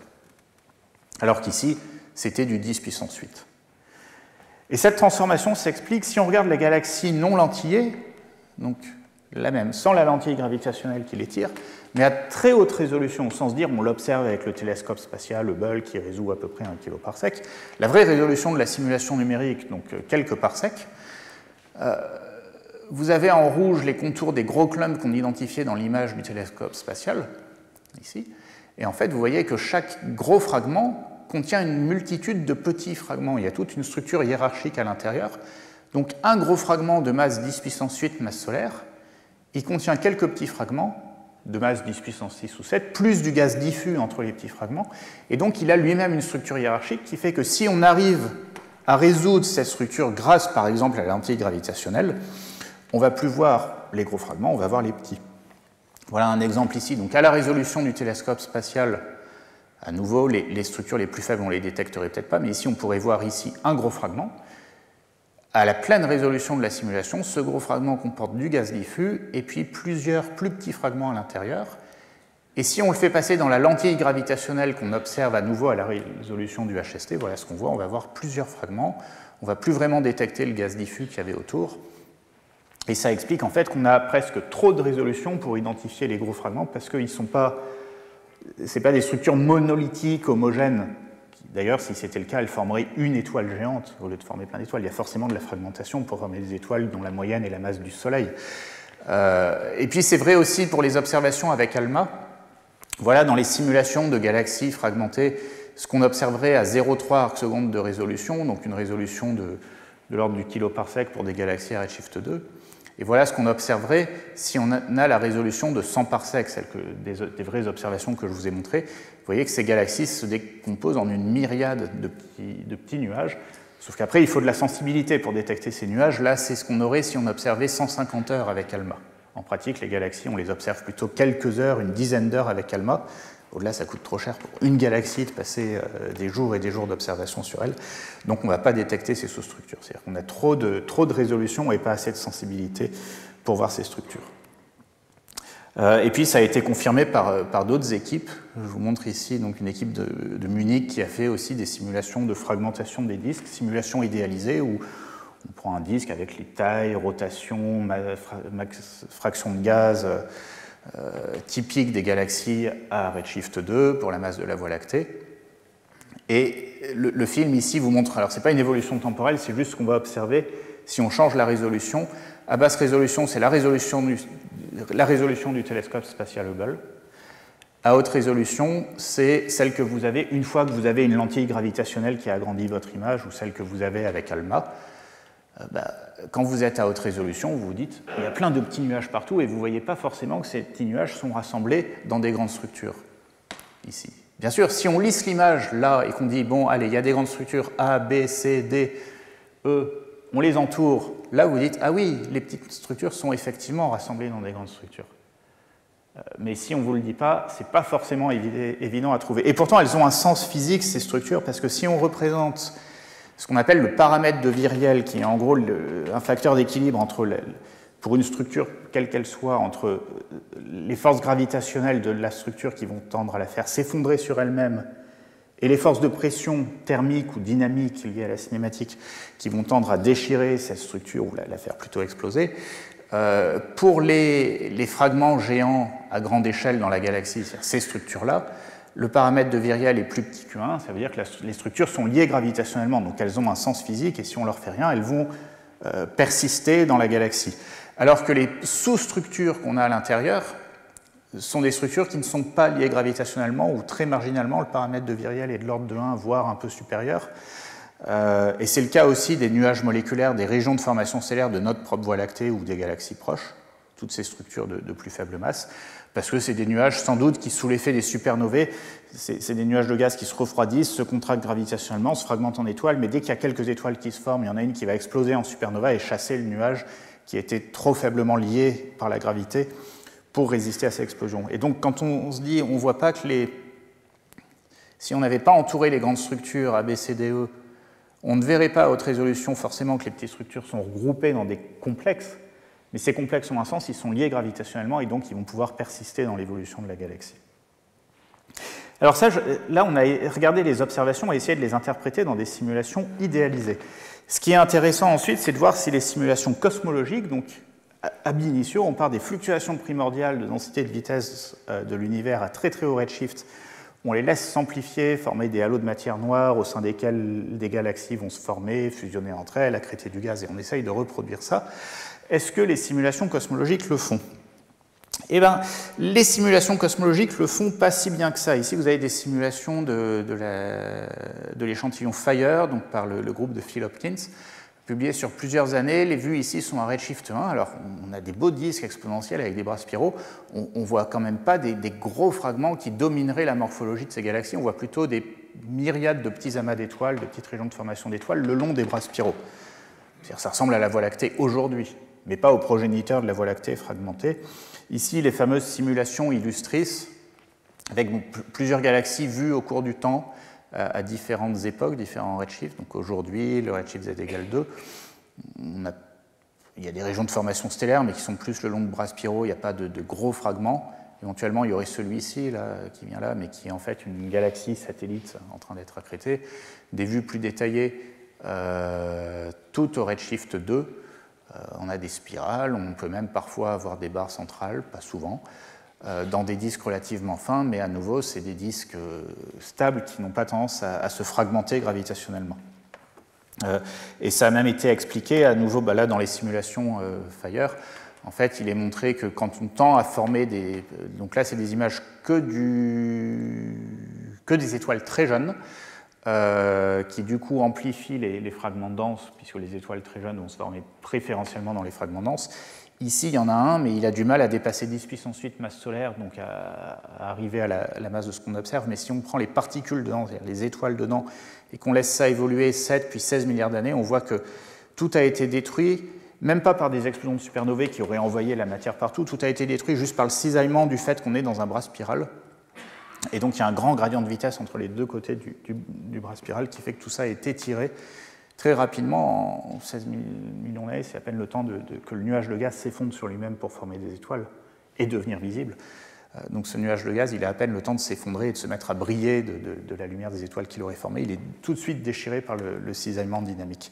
Alors qu'ici, c'était du dix puissance huit. Et cette transformation s'explique si on regarde la galaxie non lentillée, donc la même, sans la lentille gravitationnelle qui l'étire, mais à très haute résolution, au sens dire, on l'observe avec le télescope spatial Hubble qui résout à peu près un kiloparsec. La vraie résolution de la simulation numérique, donc quelques parsecs, euh, vous avez en rouge les contours des gros clumps qu'on identifiait dans l'image du télescope spatial, ici, et en fait, vous voyez que chaque gros fragment contient une multitude de petits fragments. Il y a toute une structure hiérarchique à l'intérieur. Donc, un gros fragment de masse dix puissance huit masse solaire, il contient quelques petits fragments de masse dix puissance six ou sept, plus du gaz diffus entre les petits fragments, et donc il a lui-même une structure hiérarchique qui fait que si on arrive à résoudre cette structure grâce, par exemple, à la lentille gravitationnelle, on ne va plus voir les gros fragments, on va voir les petits. Voilà un exemple ici. Donc, à la résolution du télescope spatial, à nouveau, les, les structures les plus faibles, on ne les détecterait peut-être pas, mais ici, on pourrait voir ici un gros fragment. À la pleine résolution de la simulation, ce gros fragment comporte du gaz diffus et puis plusieurs plus petits fragments à l'intérieur. Et si on le fait passer dans la lentille gravitationnelle qu'on observe à nouveau à la résolution du H S T, voilà ce qu'on voit, on va voir plusieurs fragments. On ne va plus vraiment détecter le gaz diffus qu'il y avait autour. Et ça explique en fait qu'on a presque trop de résolution pour identifier les gros fragments parce qu'ils ne sont pas, c'est pas des structures monolithiques, homogènes. D'ailleurs, si c'était le cas, elles formeraient une étoile géante au lieu de former plein d'étoiles. Il y a forcément de la fragmentation pour former des étoiles dont la moyenne est la masse du Soleil. Euh, et puis c'est vrai aussi pour les observations avec ALMA, Voilà dans les simulations de galaxies fragmentées ce qu'on observerait à zéro virgule trois arcsecondes de résolution, donc une résolution de, de l'ordre du kiloparsec pour des galaxies à redshift deux. Et voilà ce qu'on observerait si on a la résolution de cent parsecs, celle que, des, des vraies observations que je vous ai montrées. Vous voyez que ces galaxies se décomposent en une myriade de petits, de petits nuages, sauf qu'après il faut de la sensibilité pour détecter ces nuages. Là, c'est ce qu'on aurait si on observait cent cinquante heures avec ALMA. En pratique, les galaxies, on les observe plutôt quelques heures, une dizaine d'heures avec ALMA. Au-delà, ça coûte trop cher pour une galaxie de passer euh, des jours et des jours d'observation sur elle. Donc on ne va pas détecter ces sous-structures. C'est-à-dire qu'on a trop de, trop de résolution et pas assez de sensibilité pour voir ces structures. Euh, et puis ça a été confirmé par, par d'autres équipes. Je vous montre ici donc, une équipe de, de Munich qui a fait aussi des simulations de fragmentation des disques, simulations idéalisées où on prend un disque avec les tailles, rotation, fraction de gaz, Euh, typique des galaxies à redshift deux pour la masse de la Voie lactée. Et le, le film ici vous montre, alors ce n'est pas une évolution temporelle, c'est juste ce qu'on va observer si on change la résolution. À basse résolution, c'est la résolution du, la résolution du télescope spatial Hubble. À haute résolution, c'est celle que vous avez une fois que vous avez une lentille gravitationnelle qui a agrandi votre image ou celle que vous avez avec ALMA. Euh, bah, quand vous êtes à haute résolution, vous vous dites il y a plein de petits nuages partout et vous ne voyez pas forcément que ces petits nuages sont rassemblés dans des grandes structures, ici. Bien sûr, si on lisse l'image là et qu'on dit bon, allez, il y a des grandes structures A, B, C, D, E, on les entoure, là vous dites ah oui, les petites structures sont effectivement rassemblées dans des grandes structures. Euh, mais si on ne vous le dit pas, ce n'est pas forcément évident à trouver. Et pourtant, elles ont un sens physique, ces structures, parce que si on représente ce qu'on appelle le paramètre de Viriel, qui est en gros le, un facteur d'équilibre entre le, pour une structure quelle qu'elle soit, entre les forces gravitationnelles de la structure qui vont tendre à la faire s'effondrer sur elle-même et les forces de pression thermique ou dynamique liées à la cinématique qui vont tendre à déchirer cette structure ou la, la faire plutôt exploser. Euh, pour les, les fragments géants à grande échelle dans la galaxie, c'est-à-dire ces structures-là, le paramètre de Viriel est plus petit que un, ça veut dire que la, les structures sont liées gravitationnellement, donc elles ont un sens physique, et si on ne leur fait rien, elles vont euh, persister dans la galaxie. Alors que les sous-structures qu'on a à l'intérieur sont des structures qui ne sont pas liées gravitationnellement, ou très marginalement, le paramètre de Viriel est de l'ordre de un, voire un peu supérieur. Euh, et c'est le cas aussi des nuages moléculaires, des régions de formation stellaire de notre propre Voie lactée ou des galaxies proches, toutes ces structures de, de plus faible masse, parce que c'est des nuages sans doute qui, sous l'effet des supernovae, c'est des nuages de gaz qui se refroidissent, se contractent gravitationnellement, se fragmentent en étoiles, mais dès qu'il y a quelques étoiles qui se forment, il y en a une qui va exploser en supernova et chasser le nuage qui était trop faiblement lié par la gravité pour résister à ces explosions. Et donc quand on, on se dit, on ne voit pas que les... Si on n'avait pas entouré les grandes structures A, B, C, D, E, on ne verrait pas à haute résolution forcément que les petites structures sont regroupées dans des complexes, mais ces complexes ont un sens, ils sont liés gravitationnellement et donc ils vont pouvoir persister dans l'évolution de la galaxie. Alors ça, je, là, on a regardé les observations et essayé de les interpréter dans des simulations idéalisées. Ce qui est intéressant ensuite, c'est de voir si les simulations cosmologiques, donc ab initio, on part des fluctuations primordiales de densité de vitesse de l'univers à très très haut redshift, on les laisse s'amplifier, former des halos de matière noire au sein desquels des galaxies vont se former, fusionner entre elles, accréter du gaz, et on essaye de reproduire ça. Est-ce que les simulations cosmologiques le font? Eh bien, les simulations cosmologiques le font pas si bien que ça. Ici, vous avez des simulations de, de l'échantillon Fire, donc par le, le groupe de Phil Hopkins, publiées sur plusieurs années. Les vues ici sont à redshift un. Alors, on a des beaux disques exponentiels avec des bras spiraux. On ne voit quand même pas des, des gros fragments qui domineraient la morphologie de ces galaxies. On voit plutôt des myriades de petits amas d'étoiles, de petites régions de formation d'étoiles le long des bras spiraux. C'est-à-dire, ça ressemble à la Voie lactée aujourd'hui, mais pas aux progéniteurs de la Voie lactée fragmentée. Ici, les fameuses simulations illustrices, avec plusieurs galaxies vues au cours du temps, à différentes époques, différents redshifts. Donc aujourd'hui, le redshift Z égale deux. On a, il y a des régions de formation stellaire, mais qui sont plus le long de bras spiraux, il n'y a pas de, de gros fragments. Éventuellement, il y aurait celui-ci, là, qui vient là, mais qui est en fait une galaxie satellite en train d'être accrétée. Des vues plus détaillées, euh, toutes au redshift deux. Euh, on a des spirales, on peut même parfois avoir des barres centrales, pas souvent, euh, dans des disques relativement fins, mais à nouveau, c'est des disques euh, stables qui n'ont pas tendance à, à se fragmenter gravitationnellement. Euh, et ça a même été expliqué à nouveau bah là, dans les simulations euh, Fire. En fait, il est montré que quand on tend à former des... Donc là, c'est des images que, du... que des étoiles très jeunes, euh, qui du coup amplifient les, les fragments denses, puisque les étoiles très jeunes vont se former préférentiellement dans les fragments denses. Ici, il y en a un, mais il a du mal à dépasser dix puissance huit masse solaire, donc à, à arriver à la, à la masse de ce qu'on observe. Mais si on prend les particules dedans, c'est-à-dire les étoiles dedans, et qu'on laisse ça évoluer sept puis seize milliards d'années, on voit que tout a été détruit, même pas par des explosions de supernovae qui auraient envoyé la matière partout, tout a été détruit juste par le cisaillement du fait qu'on est dans un bras spiral. Et donc il y a un grand gradient de vitesse entre les deux côtés du, du, du bras spiral qui fait que tout ça a été tiré très rapidement, en seize millions d'années, c'est à peine le temps de, de, que le nuage de gaz s'effondre sur lui-même pour former des étoiles et devenir visible. Euh, donc ce nuage de gaz, il a à peine le temps de s'effondrer et de se mettre à briller de, de, de la lumière des étoiles qu'il aurait formées. Il est tout de suite déchiré par le, le cisaillement dynamique.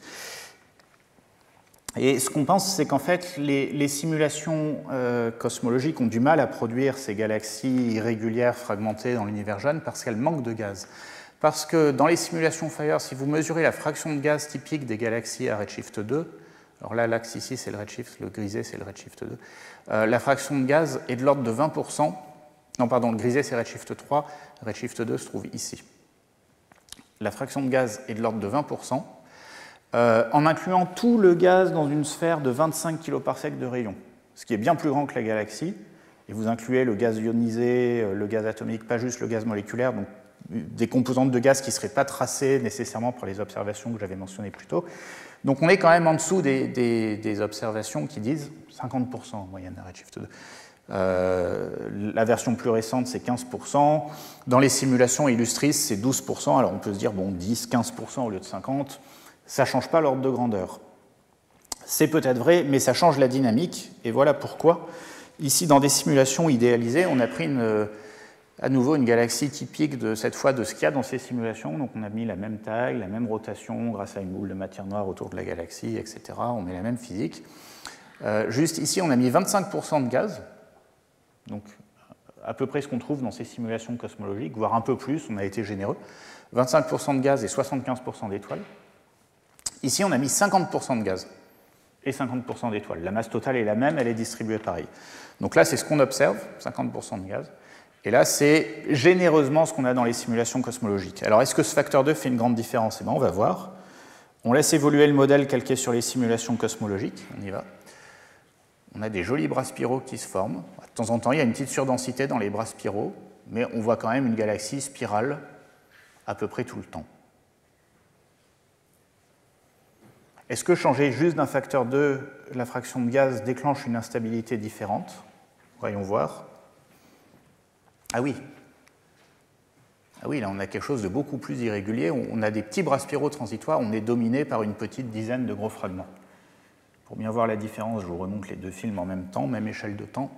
Et ce qu'on pense, c'est qu'en fait, les, les simulations euh, cosmologiques ont du mal à produire ces galaxies irrégulières, fragmentées dans l'univers jeune, parce qu'elles manquent de gaz. Parce que dans les simulations Fire, si vous mesurez la fraction de gaz typique des galaxies à redshift deux, alors là, l'axe ici, c'est le redshift, le grisé, c'est le redshift deux, euh, la fraction de gaz est de l'ordre de vingt pour cent. Non, pardon, le grisé, c'est redshift trois, redshift deux se trouve ici. La fraction de gaz est de l'ordre de vingt pour cent. Euh, en incluant tout le gaz dans une sphère de vingt-cinq kiloparsecs de rayon, ce qui est bien plus grand que la galaxie, et vous incluez le gaz ionisé, le gaz atomique, pas juste le gaz moléculaire, donc des composantes de gaz qui ne seraient pas tracées nécessairement par les observations que j'avais mentionnées plus tôt. Donc on est quand même en dessous des, des, des observations qui disent cinquante pour cent en moyenne à redshift deux. Euh, la version plus récente, c'est quinze pour cent. Dans les simulations illustrices, c'est douze pour cent. Alors on peut se dire, bon, dix, quinze pour cent au lieu de cinquante, ça ne change pas l'ordre de grandeur. C'est peut-être vrai, mais ça change la dynamique, et voilà pourquoi. Ici, dans des simulations idéalisées, on a pris une, à nouveau une galaxie typique de cette fois de ce qu'il y a dans ces simulations. Donc on a mis la même taille, la même rotation grâce à une boule de matière noire autour de la galaxie, et cetera. On met la même physique. Euh, juste ici, on a mis vingt-cinq pour cent de gaz, donc à peu près ce qu'on trouve dans ces simulations cosmologiques, voire un peu plus, on a été généreux. vingt-cinq pour cent de gaz et soixante-quinze pour cent d'étoiles. Ici, on a mis cinquante pour cent de gaz et cinquante pour cent d'étoiles. La masse totale est la même, elle est distribuée pareil. Donc là, c'est ce qu'on observe, cinquante pour cent de gaz. Et là, c'est généreusement ce qu'on a dans les simulations cosmologiques. Alors, est-ce que ce facteur deux fait une grande différence? Eh bien, on va voir. On laisse évoluer le modèle calqué sur les simulations cosmologiques. On y va. On a des jolis bras spiraux qui se forment. De temps en temps, il y a une petite surdensité dans les bras spiraux, mais on voit quand même une galaxie spirale à peu près tout le temps. Est-ce que changer juste d'un facteur deux la fraction de gaz déclenche une instabilité différente? Voyons voir. Ah oui. Ah oui, là on a quelque chose de beaucoup plus irrégulier. On a des petits bras spiraux transitoires, on est dominé par une petite dizaine de gros fragments. Pour bien voir la différence, je vous remonte les deux films en même temps, même échelle de temps.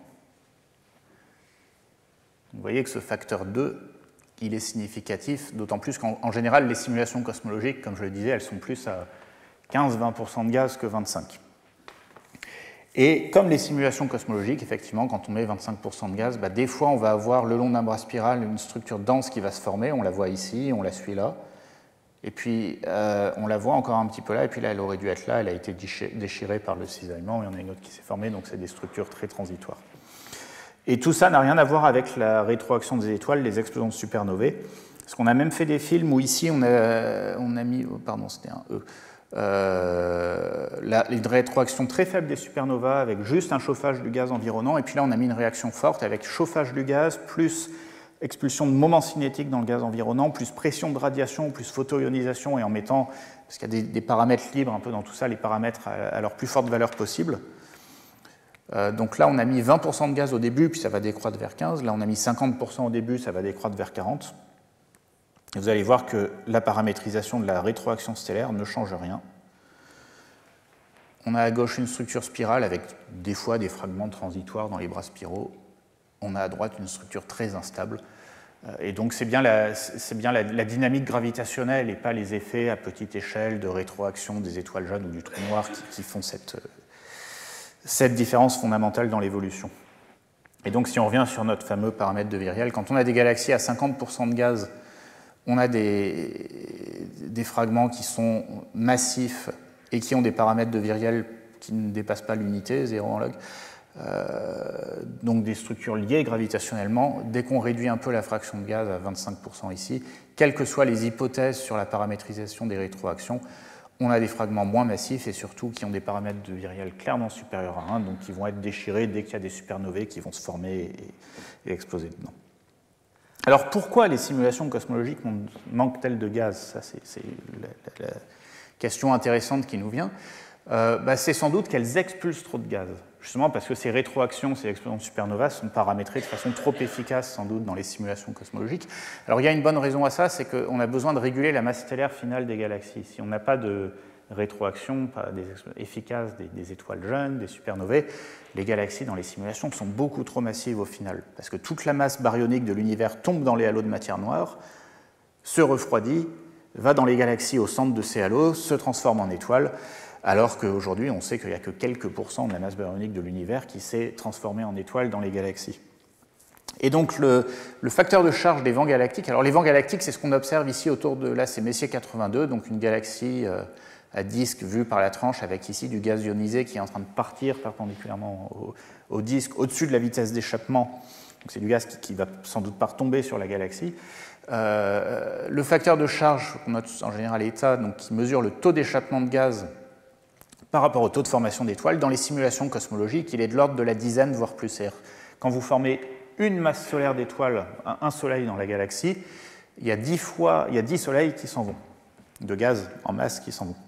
Vous voyez que ce facteur deux, il est significatif, d'autant plus qu'en général, les simulations cosmologiques, comme je le disais, elles sont plus à quinze à vingt pour cent de gaz que vingt-cinq pour cent. Et comme les simulations cosmologiques, effectivement, quand on met vingt-cinq pour cent de gaz, bah, des fois on va avoir le long d'un bras spiral une structure dense qui va se former, on la voit ici, on la suit là, et puis euh, on la voit encore un petit peu là, et puis là elle aurait dû être là, elle a été déchirée par le cisaillement, et on a une autre qui s'est formée, donc c'est des structures très transitoires. Et tout ça n'a rien à voir avec la rétroaction des étoiles, les explosions de supernovae, parce qu'on a même fait des films où ici on a, on a mis, oh, pardon c'était un E, Euh, la, une rétroaction très faible des supernovas avec juste un chauffage du gaz environnant, et puis là on a mis une réaction forte avec chauffage du gaz plus expulsion de moments cinétiques dans le gaz environnant, plus pression de radiation, plus photoionisation, et en mettant, parce qu'il y a des, des paramètres libres un peu dans tout ça, les paramètres à, à leur plus forte valeur possible. Euh, donc là on a mis vingt pour cent de gaz au début, puis ça va décroître vers quinze, là on a mis cinquante pour cent au début, ça va décroître vers quarante. Et vous allez voir que la paramétrisation de la rétroaction stellaire ne change rien. On a à gauche une structure spirale avec des fois des fragments transitoires dans les bras spiraux. On a à droite une structure très instable. Et donc c'est bien, la, c'est bien la, la dynamique gravitationnelle et pas les effets à petite échelle de rétroaction des étoiles jeunes ou du trou noir qui, qui font cette, cette différence fondamentale dans l'évolution. Et donc si on revient sur notre fameux paramètre de Virial, quand on a des galaxies à cinquante pour cent de gaz, on a des, des fragments qui sont massifs et qui ont des paramètres de Virial qui ne dépassent pas l'unité, zéro en log. euh, donc des structures liées gravitationnellement. Dès qu'on réduit un peu la fraction de gaz à vingt-cinq pour cent ici, quelles que soient les hypothèses sur la paramétrisation des rétroactions, on a des fragments moins massifs et surtout qui ont des paramètres de virial clairement supérieurs à un, donc qui vont être déchirés dès qu'il y a des supernovae qui vont se former et, et exploser dedans. Alors pourquoi les simulations cosmologiques manquent-elles de gaz? Ça, c'est la, la, la question intéressante qui nous vient. Euh, bah, c'est sans doute qu'elles expulsent trop de gaz, justement parce que ces rétroactions, ces explosions de supernovas sont paramétrées de façon trop efficace sans doute dans les simulations cosmologiques. Alors il y a une bonne raison à ça, c'est qu'on a besoin de réguler la masse stellaire finale des galaxies. Si on n'a pas de rétroaction pas des efficaces des, des étoiles jeunes, des supernovae, les galaxies dans les simulations sont beaucoup trop massives au final, parce que toute la masse baryonique de l'univers tombe dans les halos de matière noire, se refroidit, va dans les galaxies au centre de ces halos, se transforme en étoiles, alors qu'aujourd'hui, on sait qu'il n'y a que quelques pourcents de la masse baryonique de l'univers qui s'est transformée en étoiles dans les galaxies. Et donc, le, le facteur de charge des vents galactiques, alors les vents galactiques, c'est ce qu'on observe ici autour de, là, c'est Messier quatre-vingt-deux, donc une galaxie euh, à disque vue par la tranche, avec ici du gaz ionisé qui est en train de partir perpendiculairement au, au disque, au-dessus de la vitesse d'échappement. Donc c'est du gaz qui, qui va sans doute pas retomber sur la galaxie. Euh, le facteur de charge, qu'on note en général état, donc qui mesure le taux d'échappement de gaz par rapport au taux de formation d'étoiles, dans les simulations cosmologiques, il est de l'ordre de la dizaine, voire plus. C'est-à-dire, quand vous formez une masse solaire d'étoiles, un soleil dans la galaxie, il y a dix fois, il y a dix soleils qui s'en vont, de gaz en masse qui s'en vont.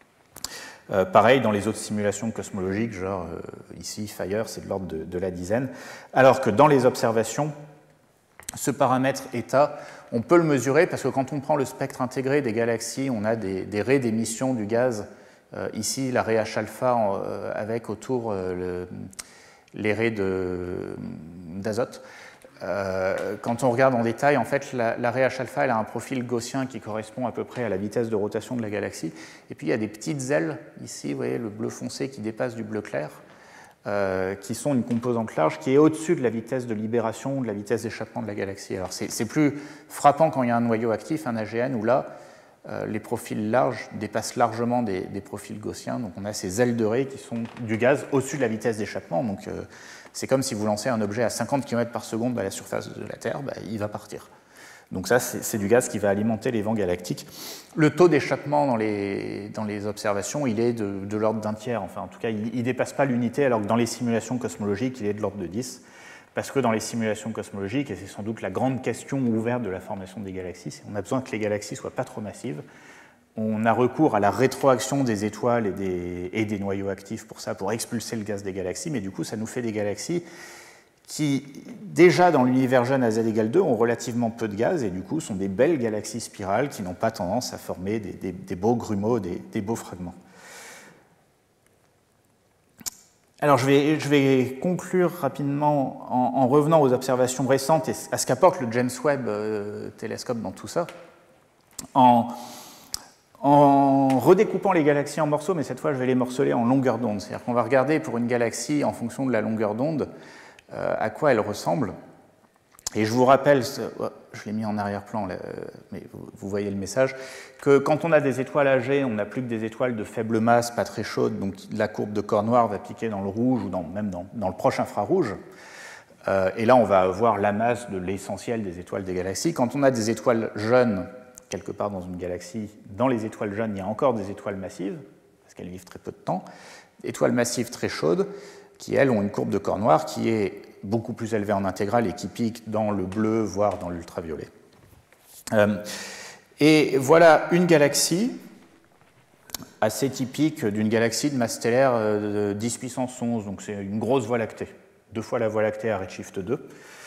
Euh, pareil dans les autres simulations cosmologiques, genre euh, ici, Fire, c'est de l'ordre de, de la dizaine, alors que dans les observations, ce paramètre état, on peut le mesurer parce que quand on prend le spectre intégré des galaxies, on a des, des raies d'émission du gaz. Euh, ici, la raie H-alpha euh, avec autour euh, le, les raies d'azote. Euh, quand on regarde en détail, en fait, la, la raie H-alpha elle a un profil gaussien qui correspond à peu près à la vitesse de rotation de la galaxie. Et puis, il y a des petites ailes, ici, vous voyez, le bleu foncé qui dépasse du bleu clair, euh, qui sont une composante large qui est au-dessus de la vitesse de libération, de la vitesse d'échappement de la galaxie. Alors, c'est plus frappant quand il y a un noyau actif, un A G N, où là, Euh, les profils larges dépassent largement des, des profils gaussiens. Donc on a ces ailes de raie qui sont du gaz au-dessus de la vitesse d'échappement. Donc euh, c'est comme si vous lancez un objet à cinquante kilomètres par seconde à la surface de la Terre, bah, il va partir. Donc ça, c'est du gaz qui va alimenter les vents galactiques. Le taux d'échappement dans les, dans les observations, il est de, de l'ordre d'un tiers. Enfin, en tout cas, il ne dépasse pas l'unité, alors que dans les simulations cosmologiques, il est de l'ordre de dix. Parce que dans les simulations cosmologiques, et c'est sans doute la grande question ouverte de la formation des galaxies, c'est on a besoin que les galaxies ne soient pas trop massives. On a recours à la rétroaction des étoiles et des, et des noyaux actifs pour ça, pour expulser le gaz des galaxies, mais du coup, ça nous fait des galaxies qui, déjà dans l'univers jeune à z égale deux, ont relativement peu de gaz, et du coup, sont des belles galaxies spirales qui n'ont pas tendance à former des, des, des beaux grumeaux, des, des beaux fragments. Alors, je vais, je vais conclure rapidement en, en revenant aux observations récentes et à ce qu'apporte le James Webb euh, télescope dans tout ça, en, en redécoupant les galaxies en morceaux, mais cette fois, je vais les morceler en longueur d'onde. C'est-à-dire qu'on va regarder pour une galaxie, en fonction de la longueur d'onde, euh, à quoi elle ressemble. Et je vous rappelle, je l'ai mis en arrière-plan, mais vous voyez le message, que quand on a des étoiles âgées, on n'a plus que des étoiles de faible masse, pas très chaudes, donc la courbe de Cornoire va piquer dans le rouge ou dans, même dans, dans le proche infrarouge. Euh, et là, on va avoir la masse de l'essentiel des étoiles des galaxies. Quand on a des étoiles jeunes, quelque part dans une galaxie, dans les étoiles jeunes, il y a encore des étoiles massives, parce qu'elles vivent très peu de temps, étoiles massives très chaudes, qui, elles, ont une courbe de Cornoire qui est beaucoup plus élevée en intégrale et qui pique dans le bleu, voire dans l'ultraviolet. Euh, et voilà une galaxie assez typique d'une galaxie de masse stellaire de dix puissance onze, donc c'est une grosse voie lactée, deux fois la voie lactée à redshift deux,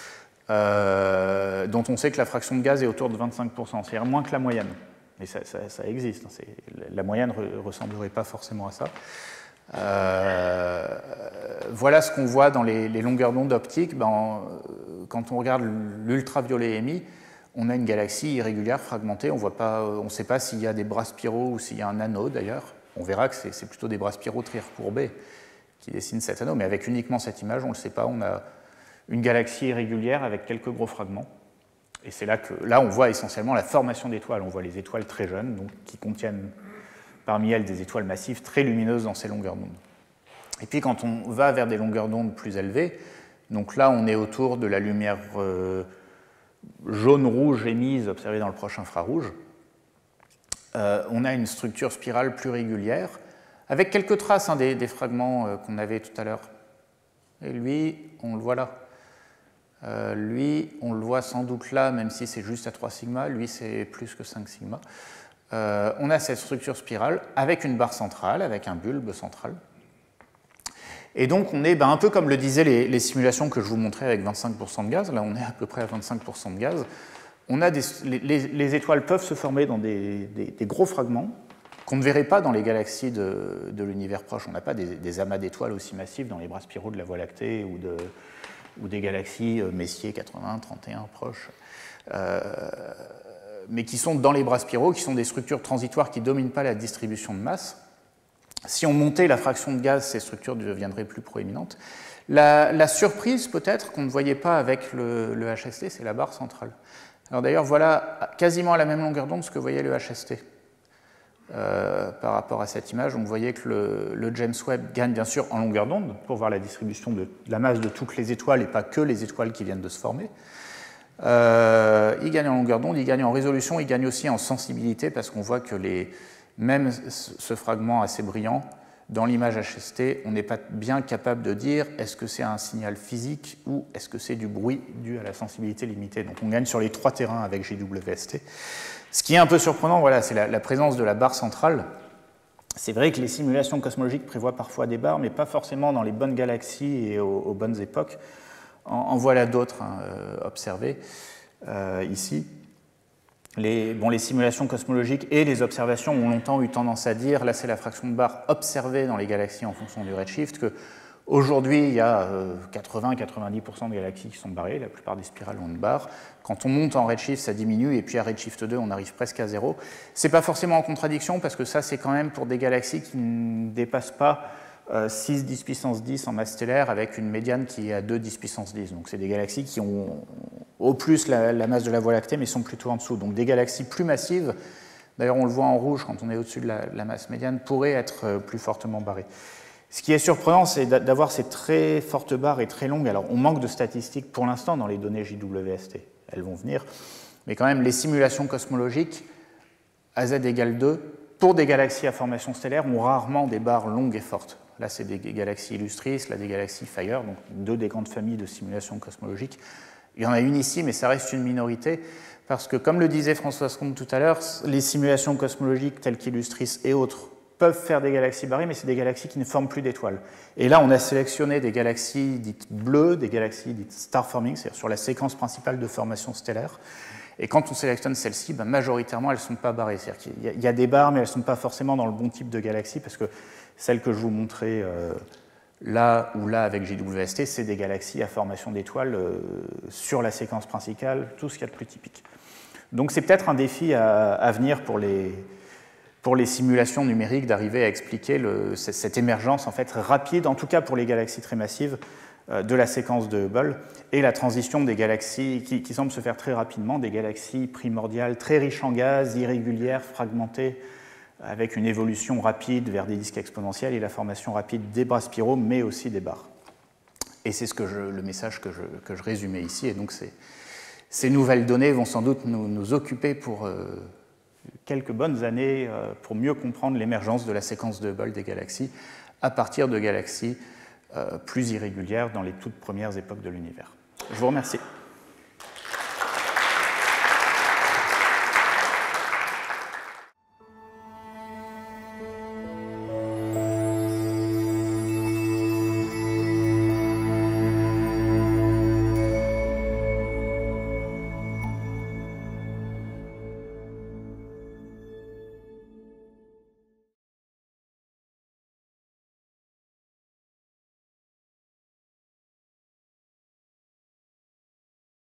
euh, dont on sait que la fraction de gaz est autour de vingt-cinq pour cent, c'est-à-dire moins que la moyenne. Mais ça, ça, ça existe, hein, la moyenne ne ressemblerait pas forcément à ça. Euh, voilà ce qu'on voit dans les, les longueurs d'onde optiques. Ben, quand on regarde l'ultraviolet émis, on a une galaxie irrégulière, fragmentée. On ne sait pas s'il y a des bras spiraux ou s'il y a un anneau d'ailleurs. On verra que c'est plutôt des bras spiraux très recourbés qui dessinent cet anneau, mais avec uniquement cette image, on ne le sait pas. On a une galaxie irrégulière avec quelques gros fragments. Et c'est là que là, on voit essentiellement la formation d'étoiles. On voit les étoiles très jeunes, donc, qui contiennent parmi elles des étoiles massives très lumineuses dans ces longueurs d'onde. Et puis quand on va vers des longueurs d'onde plus élevées, donc là on est autour de la lumière euh, jaune-rouge émise observée dans le proche infrarouge, euh, on a une structure spirale plus régulière, avec quelques traces hein, des, des fragments euh, qu'on avait tout à l'heure. Et lui, on le voit là. Euh, lui, on le voit sans doute là, même si c'est juste à trois sigma. Lui, c'est plus que cinq sigma. Euh, on a cette structure spirale avec une barre centrale, avec un bulbe central. Et donc, on est ben, un peu comme le disaient les, les simulations que je vous montrais avec vingt-cinq pour cent de gaz. Là, on est à peu près à vingt-cinq pour cent de gaz. On a des, les, les étoiles peuvent se former dans des, des, des gros fragments qu'on ne verrait pas dans les galaxies de, de l'univers proche. On n'a pas des, des amas d'étoiles aussi massifs dans les bras spiraux de la Voie lactée ou, de, ou des galaxies Messier quatre-vingts, trente et un proches, euh, mais qui sont dans les bras spiraux, qui sont des structures transitoires qui ne dominent pas la distribution de masse. Si on montait la fraction de gaz, ces structures deviendraient plus proéminentes. La, la surprise, peut-être, qu'on ne voyait pas avec le, le H S T, c'est la barre centrale. Alors d'ailleurs, voilà quasiment à la même longueur d'onde ce que voyait le H S T. Euh, par rapport à cette image, on voyait que le, le James Webb gagne bien sûr en longueur d'onde pour voir la distribution de, de la masse de toutes les étoiles et pas que les étoiles qui viennent de se former. Euh, il gagne en longueur d'onde, il gagne en résolution, il gagne aussi en sensibilité parce qu'on voit que les, même ce fragment assez brillant, dans l'image H S T, on n'est pas bien capable de dire est-ce que c'est un signal physique ou est-ce que c'est du bruit dû à la sensibilité limitée. Donc on gagne sur les trois terrains avec G W S T. Ce qui est un peu surprenant, voilà, c'est la, la présence de la barre centrale. C'est vrai que les simulations cosmologiques prévoient parfois des barres, mais pas forcément dans les bonnes galaxies et aux, aux bonnes époques. En, en voilà d'autres hein, euh, observées euh, ici. Les, bon, les simulations cosmologiques et les observations ont longtemps eu tendance à dire, là c'est la fraction de barre observée dans les galaxies en fonction du redshift, qu'aujourd'hui il y a quatre-vingts à quatre-vingt-dix pour cent de galaxies qui sont barrées, la plupart des spirales ont une barre. Quand on monte en redshift, ça diminue, et puis à redshift deux, on arrive presque à zéro. Ce n'est pas forcément en contradiction, parce que ça c'est quand même pour des galaxies qui ne dépassent pas euh, six dix puissance dix en masse stellaire, avec une médiane qui est à deux dix puissance dix. Donc c'est des galaxies qui ont au plus la, la masse de la Voie lactée, mais sont plutôt en dessous. Donc des galaxies plus massives, d'ailleurs on le voit en rouge quand on est au-dessus de la, la masse médiane, pourraient être plus fortement barrées. Ce qui est surprenant, c'est d'avoir ces très fortes barres et très longues. Alors on manque de statistiques pour l'instant dans les données J W S T, elles vont venir, mais quand même les simulations cosmologiques, A Z égale deux, pour des galaxies à formation stellaire, ont rarement des barres longues et fortes. Là c'est des galaxies Illustris, là des galaxies Fire, donc deux des grandes familles de simulations cosmologiques. Il y en a une ici, mais ça reste une minorité, parce que, comme le disait François Comte tout à l'heure, les simulations cosmologiques telles qu'Illustris et autres peuvent faire des galaxies barrées, mais c'est des galaxies qui ne forment plus d'étoiles. Et là, on a sélectionné des galaxies dites bleues, des galaxies dites star-forming, c'est-à-dire sur la séquence principale de formation stellaire. Et quand on sélectionne celles-ci, ben, majoritairement, elles ne sont pas barrées. C'est-à-dire qu'il y a des barres, mais elles ne sont pas forcément dans le bon type de galaxie, parce que celles que je vous montrais euh, là ou là avec J W S T, c'est des galaxies à formation d'étoiles euh, sur la séquence principale, tout ce qu'il y a de plus typique. Donc c'est peut-être un défi à, à venir pour les, pour les simulations numériques d'arriver à expliquer le, cette émergence en fait, rapide, en tout cas pour les galaxies très massives, euh, de la séquence de Hubble et la transition des galaxies qui, qui semble se faire très rapidement, des galaxies primordiales très riches en gaz, irrégulières, fragmentées, avec une évolution rapide vers des disques exponentiels et la formation rapide des bras spiraux, mais aussi des barres. Et c'est ce que je, le message que je, que je résumais ici. Et donc ces, ces nouvelles données vont sans doute nous, nous occuper pour euh, quelques bonnes années euh, pour mieux comprendre l'émergence de la séquence de Hubble des galaxies à partir de galaxies euh, plus irrégulières dans les toutes premières époques de l'univers. Je vous remercie.